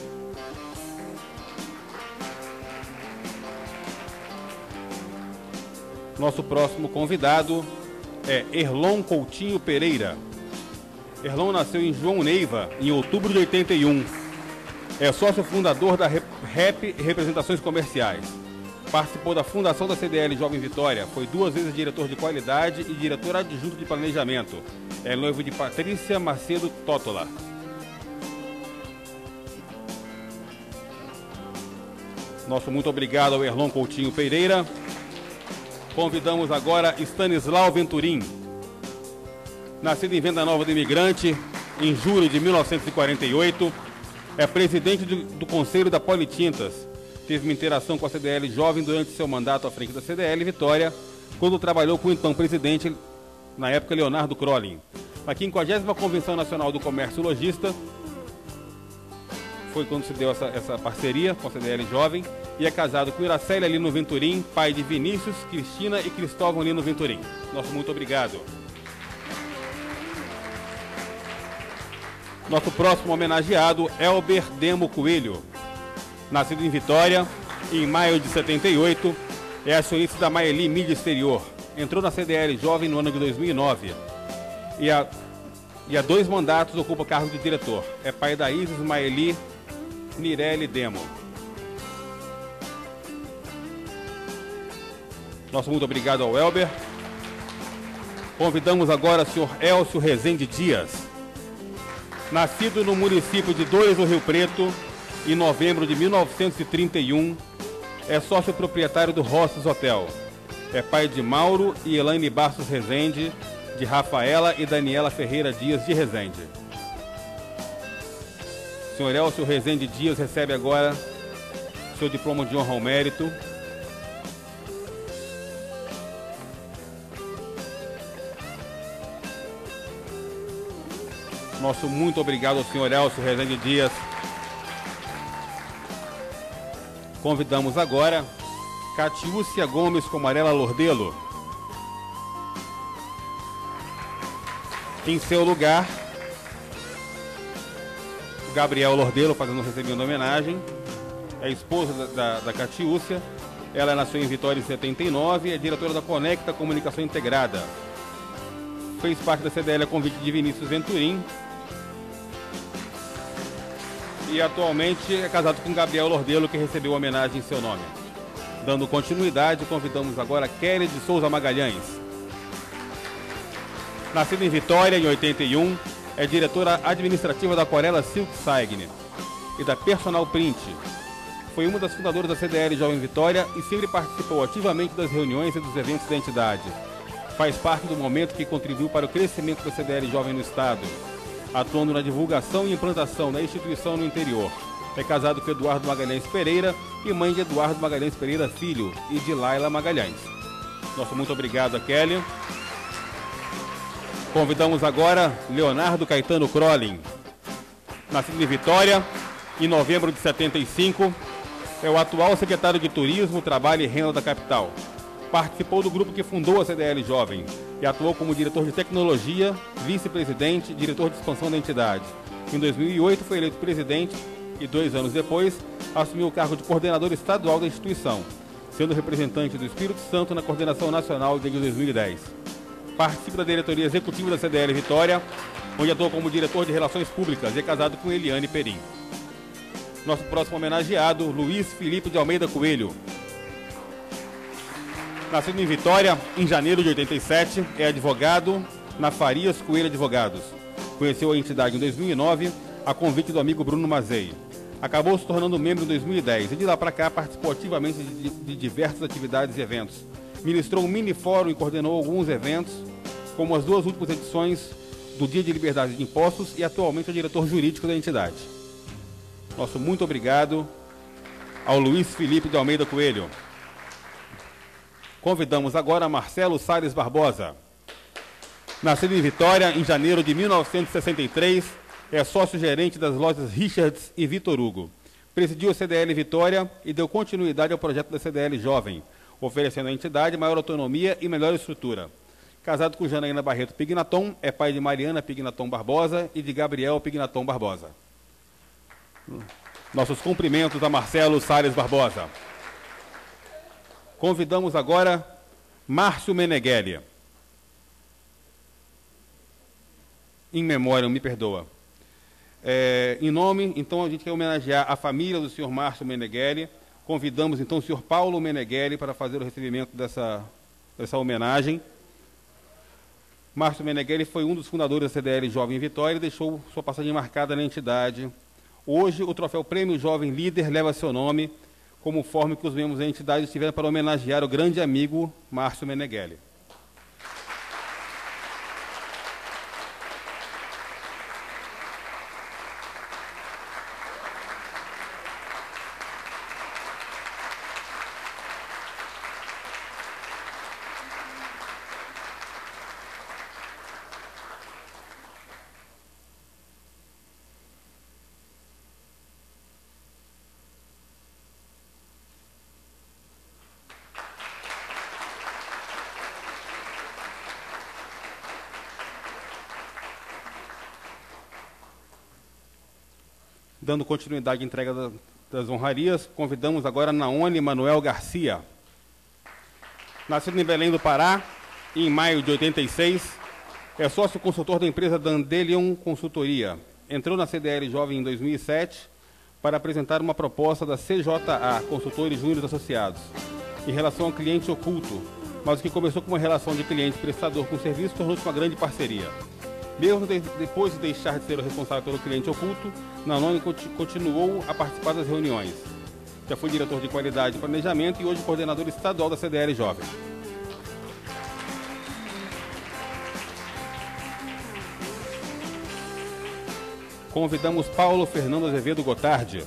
Nosso próximo convidado é Erlon Coutinho Pereira. Erlon nasceu em João Neiva, em outubro de 81. É sócio fundador da REP Representações Comerciais. Participou da fundação da CDL Jovem Vitória. Foi 2 vezes diretor de qualidade e diretor adjunto de planejamento. É noivo de Patrícia Macedo Tótola. Nosso muito obrigado ao Erlon Coutinho Pereira. Convidamos agora Stanislau Venturim. Nascido em Venda Nova do Imigrante, em julho de 1948, é presidente do Conselho da Politintas. Teve uma interação com a CDL Jovem durante seu mandato à frente da CDL Vitória, quando trabalhou com o então presidente, na época, Leonardo Crolin. Na 50ª Convenção Nacional do Comércio Logista, foi quando se deu essa parceria com a CDL Jovem, e é casado com Iracélia Lino Venturim, pai de Vinícius, Cristina e Cristóvão Lino Venturim. Nosso muito obrigado. Nosso próximo homenageado é Elber Demo Coelho. Nascido em Vitória, em maio de 78, é acionista da Maeli Mídia Exterior. Entrou na CDL Jovem no ano de 2009 e há 2 mandatos ocupa cargo de diretor. É pai da Isis Maeli Mirelli Demo. Nosso muito obrigado ao Elber. Convidamos agora o senhor Elcio Rezende Dias. Nascido no município de Dores do Rio Preto, em novembro de 1931, é sócio proprietário do Rosses Hotel. É pai de Mauro e Elaine Bastos Rezende, de Rafaela e Daniela Ferreira Dias de Rezende. O senhor Elcio Rezende Dias recebe agora seu diploma de honra ao mérito. Nosso muito obrigado ao senhor Elcio Rezende Dias. Convidamos agora Catiúcia Gomes Comarela Lordelo. Em seu lugar, Gabriel Lordelo fazendo o recebimento da homenagem. É a esposa da Catiúcia. Ela nasceu em Vitória em 79 e é diretora da Conecta Comunicação Integrada. Fez parte da CDL a convite de Vinícius Venturim. E atualmente é casado com Gabriel Lordelo, que recebeu homenagem em seu nome. Dando continuidade, convidamos agora Kelly de Souza Magalhães. Nascida em Vitória, em 81, é diretora administrativa da Aquarela Silk Sign e da Personal Print. Foi uma das fundadoras da CDL Jovem Vitória e sempre participou ativamente das reuniões e dos eventos da entidade. Faz parte do momento que contribuiu para o crescimento da CDL Jovem no Estado, atuando na divulgação e implantação da instituição no interior. É casado com Eduardo Magalhães Pereira e mãe de Eduardo Magalhães Pereira Filho e de Laila Magalhães. Nosso muito obrigado a Kelly. Convidamos agora Leonardo Caetano Crolin. Nascido em Vitória, em novembro de 75, é o atual secretário de Turismo, Trabalho e Renda da capital. Participou do grupo que fundou a CDL Jovem e atuou como diretor de tecnologia, vice-presidente e diretor de expansão da entidade. Em 2008 foi eleito presidente e 2 anos depois assumiu o cargo de coordenador estadual da instituição, sendo representante do Espírito Santo na coordenação nacional desde 2010. Participa da diretoria executiva da CDL Vitória, onde atua como diretor de Relações Públicas e é casado com Eliane Perim. Nosso próximo homenageado, Luiz Felipe de Almeida Coelho. Nascido em Vitória, em janeiro de 87, é advogado na Farias Coelho Advogados. Conheceu a entidade em 2009, a convite do amigo Bruno Mazei. Acabou se tornando membro em 2010 e de lá para cá participou ativamente de diversas atividades e eventos. Ministrou um mini-fórum e coordenou alguns eventos, como as 2 últimas edições do Dia de Liberdade de Impostos e atualmente é diretor jurídico da entidade. Nosso muito obrigado ao Luiz Felipe de Almeida Coelho. Convidamos agora Marcelo Salles Barbosa. Nascido em Vitória, em janeiro de 1963, é sócio-gerente das lojas Richards e Vitor Hugo. Presidiu a CDL Vitória e deu continuidade ao projeto da CDL Jovem, oferecendo à entidade maior autonomia e melhor estrutura. Casado com Janaína Barreto Pignaton, é pai de Mariana Pignaton Barbosa e de Gabriel Pignaton Barbosa. Nossos cumprimentos a Marcelo Salles Barbosa. Convidamos agora Márcio Meneghelli. Em memória, me perdoa. Em nome, então, a gente quer homenagear a família do senhor Márcio Meneghelli. Convidamos, então, o senhor Paulo Meneghelli para fazer o recebimento dessa homenagem. Márcio Meneghelli foi um dos fundadores da CDL Jovem Vitória e deixou sua passagem marcada na entidade. Hoje, o troféu Prêmio Jovem Líder leva seu nome, como forma que os membros da entidade estiveram para homenagear o grande amigo Márcio Meneghelli. Dando continuidade à entrega das honrarias, convidamos agora Naone Manuel Garcia. Nascido em Belém do Pará, em maio de 86, é sócio consultor da empresa Dandelion Consultoria. Entrou na CDL Jovem em 2007 para apresentar uma proposta da CJA, Consultores Júniores Associados, em relação ao cliente oculto, mas o que começou com uma relação de cliente-prestador com serviço tornou-se uma grande parceria. Mesmo depois de deixar de ser o responsável pelo cliente oculto, Nanone continuou a participar das reuniões. Já foi diretor de qualidade e planejamento e hoje coordenador estadual da CDL Jovem. Convidamos Paulo Fernando Azevedo Gotardi.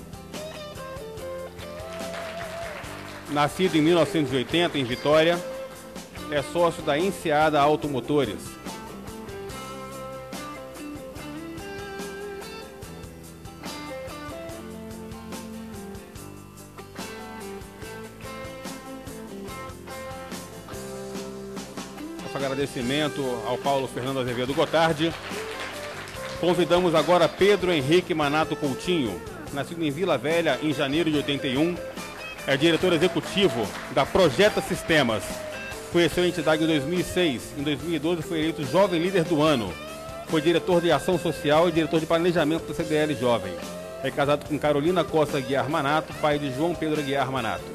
Nascido em 1980 em Vitória, é sócio da Enseada Automotores. Agradecimento ao Paulo Fernando Azevedo Gotardi. Convidamos agora Pedro Henrique Manato Coutinho, nascido em Vila Velha em janeiro de 81, é diretor executivo da Projeta Sistemas. Conheceu a entidade em 2006, em 2012 foi eleito Jovem Líder do Ano. Foi diretor de Ação Social e diretor de Planejamento da CDL Jovem. É casado com Carolina Costa Guiar Manato, pai de João Pedro Guiar Manato.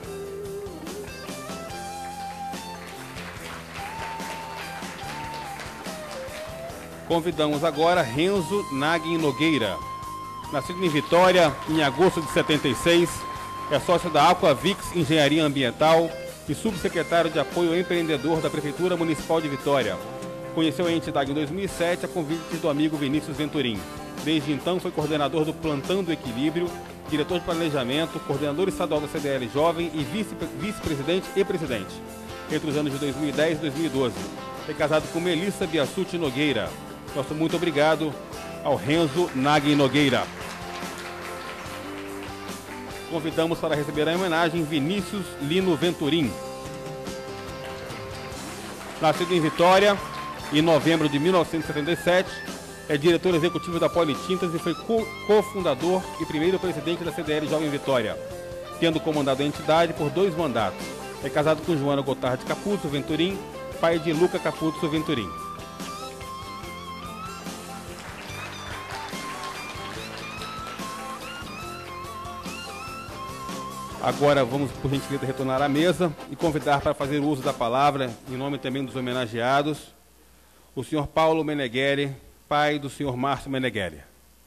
Convidamos agora Renzo Nagin Nogueira. Nascido em Vitória, em agosto de 76, é sócio da Aquavix Engenharia Ambiental e subsecretário de Apoio ao Empreendedor da Prefeitura Municipal de Vitória. Conheceu a entidade em 2007 a convite do amigo Vinícius Venturim. Desde então foi coordenador do Plantão do Equilíbrio, diretor de planejamento, coordenador estadual da CDL Jovem e vice-presidente e presidente, entre os anos de 2010 e 2012. É casado com Melissa Biassuti Nogueira. Nosso muito obrigado ao Renzo Nagin Nogueira. Convidamos para receber a homenagem Vinícius Lino Venturim. Nascido em Vitória, em novembro de 1977, é diretor executivo da Politintas e foi cofundador e primeiro presidente da CDL Jovem Vitória, tendo comandado a entidade por 2 mandatos. É casado com Joana Gotardi Capuzzo Venturim, pai de Luca Capuzzo Venturim. Agora vamos, por gentileza, retornar à mesa e convidar para fazer uso da palavra, em nome também dos homenageados, o senhor Paulo Meneghelli, pai do senhor Márcio Meneghelli.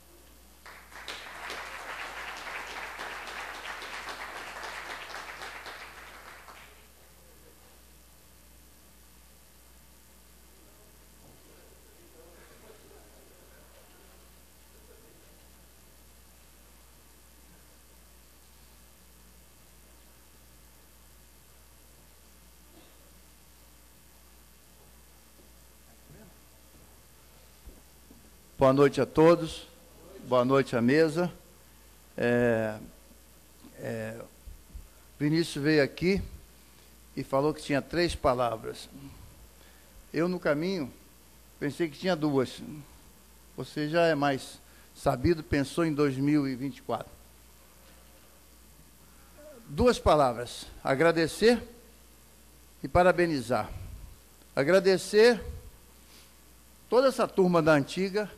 Boa noite a todos, boa noite à mesa. Vinícius veio aqui e falou que tinha 3 palavras. Eu, no caminho, pensei que tinha 2. Você já é mais sabido, pensou em 2024. 2 palavras: agradecer e parabenizar. Agradecer toda essa turma da antiga,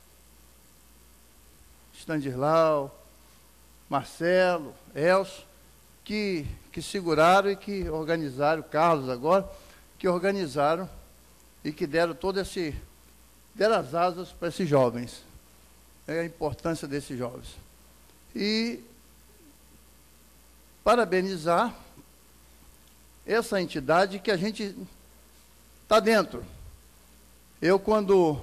Standislau, Marcelo, Elcio, que seguraram e que organizaram, Carlos agora, que organizaram e que deram deram as asas para esses jovens. É a importância desses jovens. E parabenizar essa entidade que a gente está dentro. Eu, quando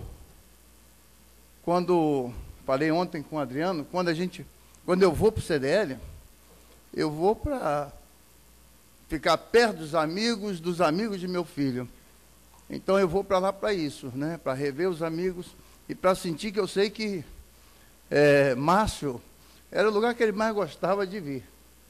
falei ontem com o Adriano, quando eu vou para o CDL, eu vou para ficar perto dos amigos de meu filho. Então eu vou para lá para isso, né? Para rever os amigos e para sentir que eu sei que Márcio era o lugar que ele mais gostava de vir.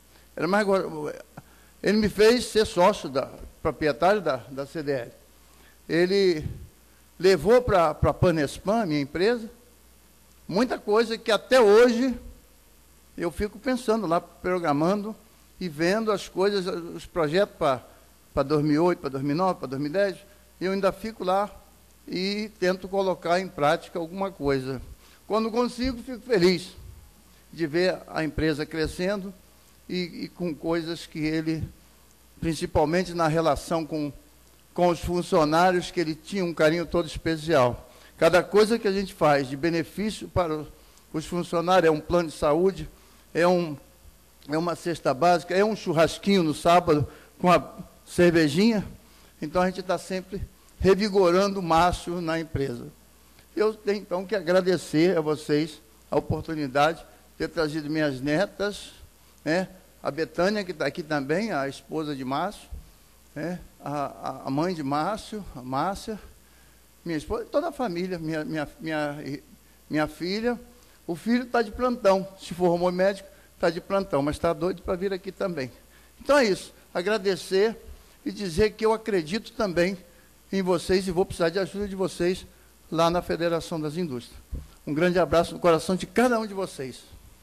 Ele me fez ser sócio proprietário da CDL. Ele levou para a Panespam, minha empresa, muita coisa que até hoje eu fico pensando lá, programando e vendo as coisas, os projetos para 2008, para 2009, para 2010, eu ainda fico lá e tento colocar em prática alguma coisa. Quando consigo, fico feliz de ver a empresa crescendo e com coisas que ele, principalmente na relação com os funcionários, que ele tinha um carinho todo especial. Cada coisa que a gente faz de benefício para os funcionários, é um plano de saúde, é uma cesta básica, é um churrasquinho no sábado com a cervejinha. Então, a gente está sempre revigorando o Márcio na empresa. Eu tenho, então, que agradecer a vocês a oportunidade de ter trazido minhas netas, né? A Betânia, que está aqui também, a esposa de Márcio, né? A mãe de Márcio, a Márcia, minha esposa, toda a família, minha filha. O filho está de plantão, se formou médico, está de plantão, mas está doido para vir aqui também. Então é isso, agradecer e dizer que eu acredito também em vocês e vou precisar de ajuda de vocês lá na Federação das Indústrias. Um grande abraço no coração de cada um de vocês.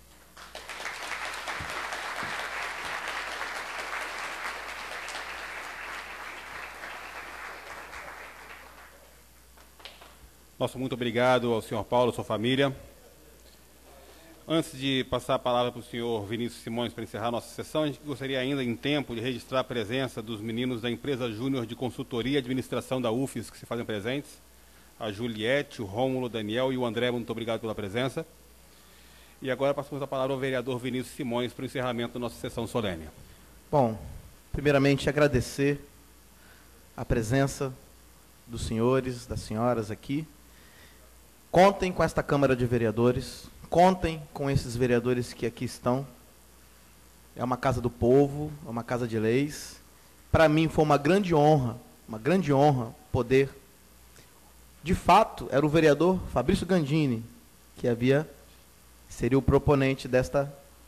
Nosso muito obrigado ao senhor Paulo, sua família. Antes de passar a palavra para o senhor Vinícius Simões para encerrar a nossa sessão, a gente gostaria ainda, em tempo, de registrar a presença dos meninos da empresa Júnior de Consultoria e Administração da UFES, que se fazem presentes. a Juliette, o Rômulo, o Daniel e o André, muito obrigado pela presença. E agora passamos a palavra ao vereador Vinícius Simões para o encerramento da nossa sessão solene. Bom, primeiramente agradecer a presença dos senhores, das senhoras aqui. Contem com esta Câmara de Vereadores, contem com esses vereadores que aqui estão. É uma casa do povo, é uma casa de leis. Para mim foi uma grande honra poder... De fato, era o vereador Fabrício Gandini, que seria o proponente desta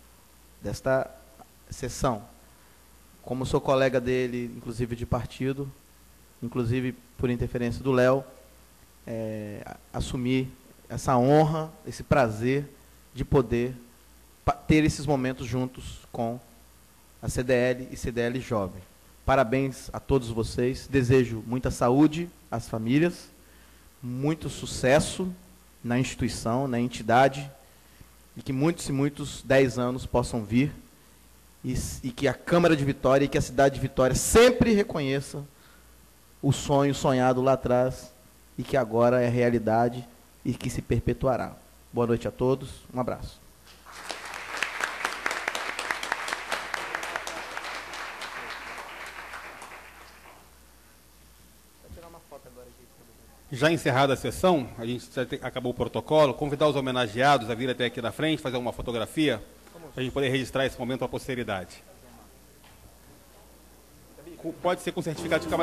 sessão. Como sou colega dele, inclusive de partido, inclusive por interferência do Léo, assumir essa honra, esse prazer de poder ter esses momentos juntos com a CDL e CDL Jovem. Parabéns a todos vocês, desejo muita saúde às famílias, muito sucesso na instituição, na entidade, e que muitos e muitos 10 anos possam vir, e que a Câmara de Vitória e que a cidade de Vitória sempre reconheça o sonho sonhado lá atrás, e que agora é realidade e que se perpetuará. Boa noite a todos, um abraço. Já encerrada a sessão, a gente já acabou o protocolo, convidar os homenageados a vir até aqui na frente, fazer uma fotografia, para a gente poder registrar esse momento à posteridade. Pode ser com certificado de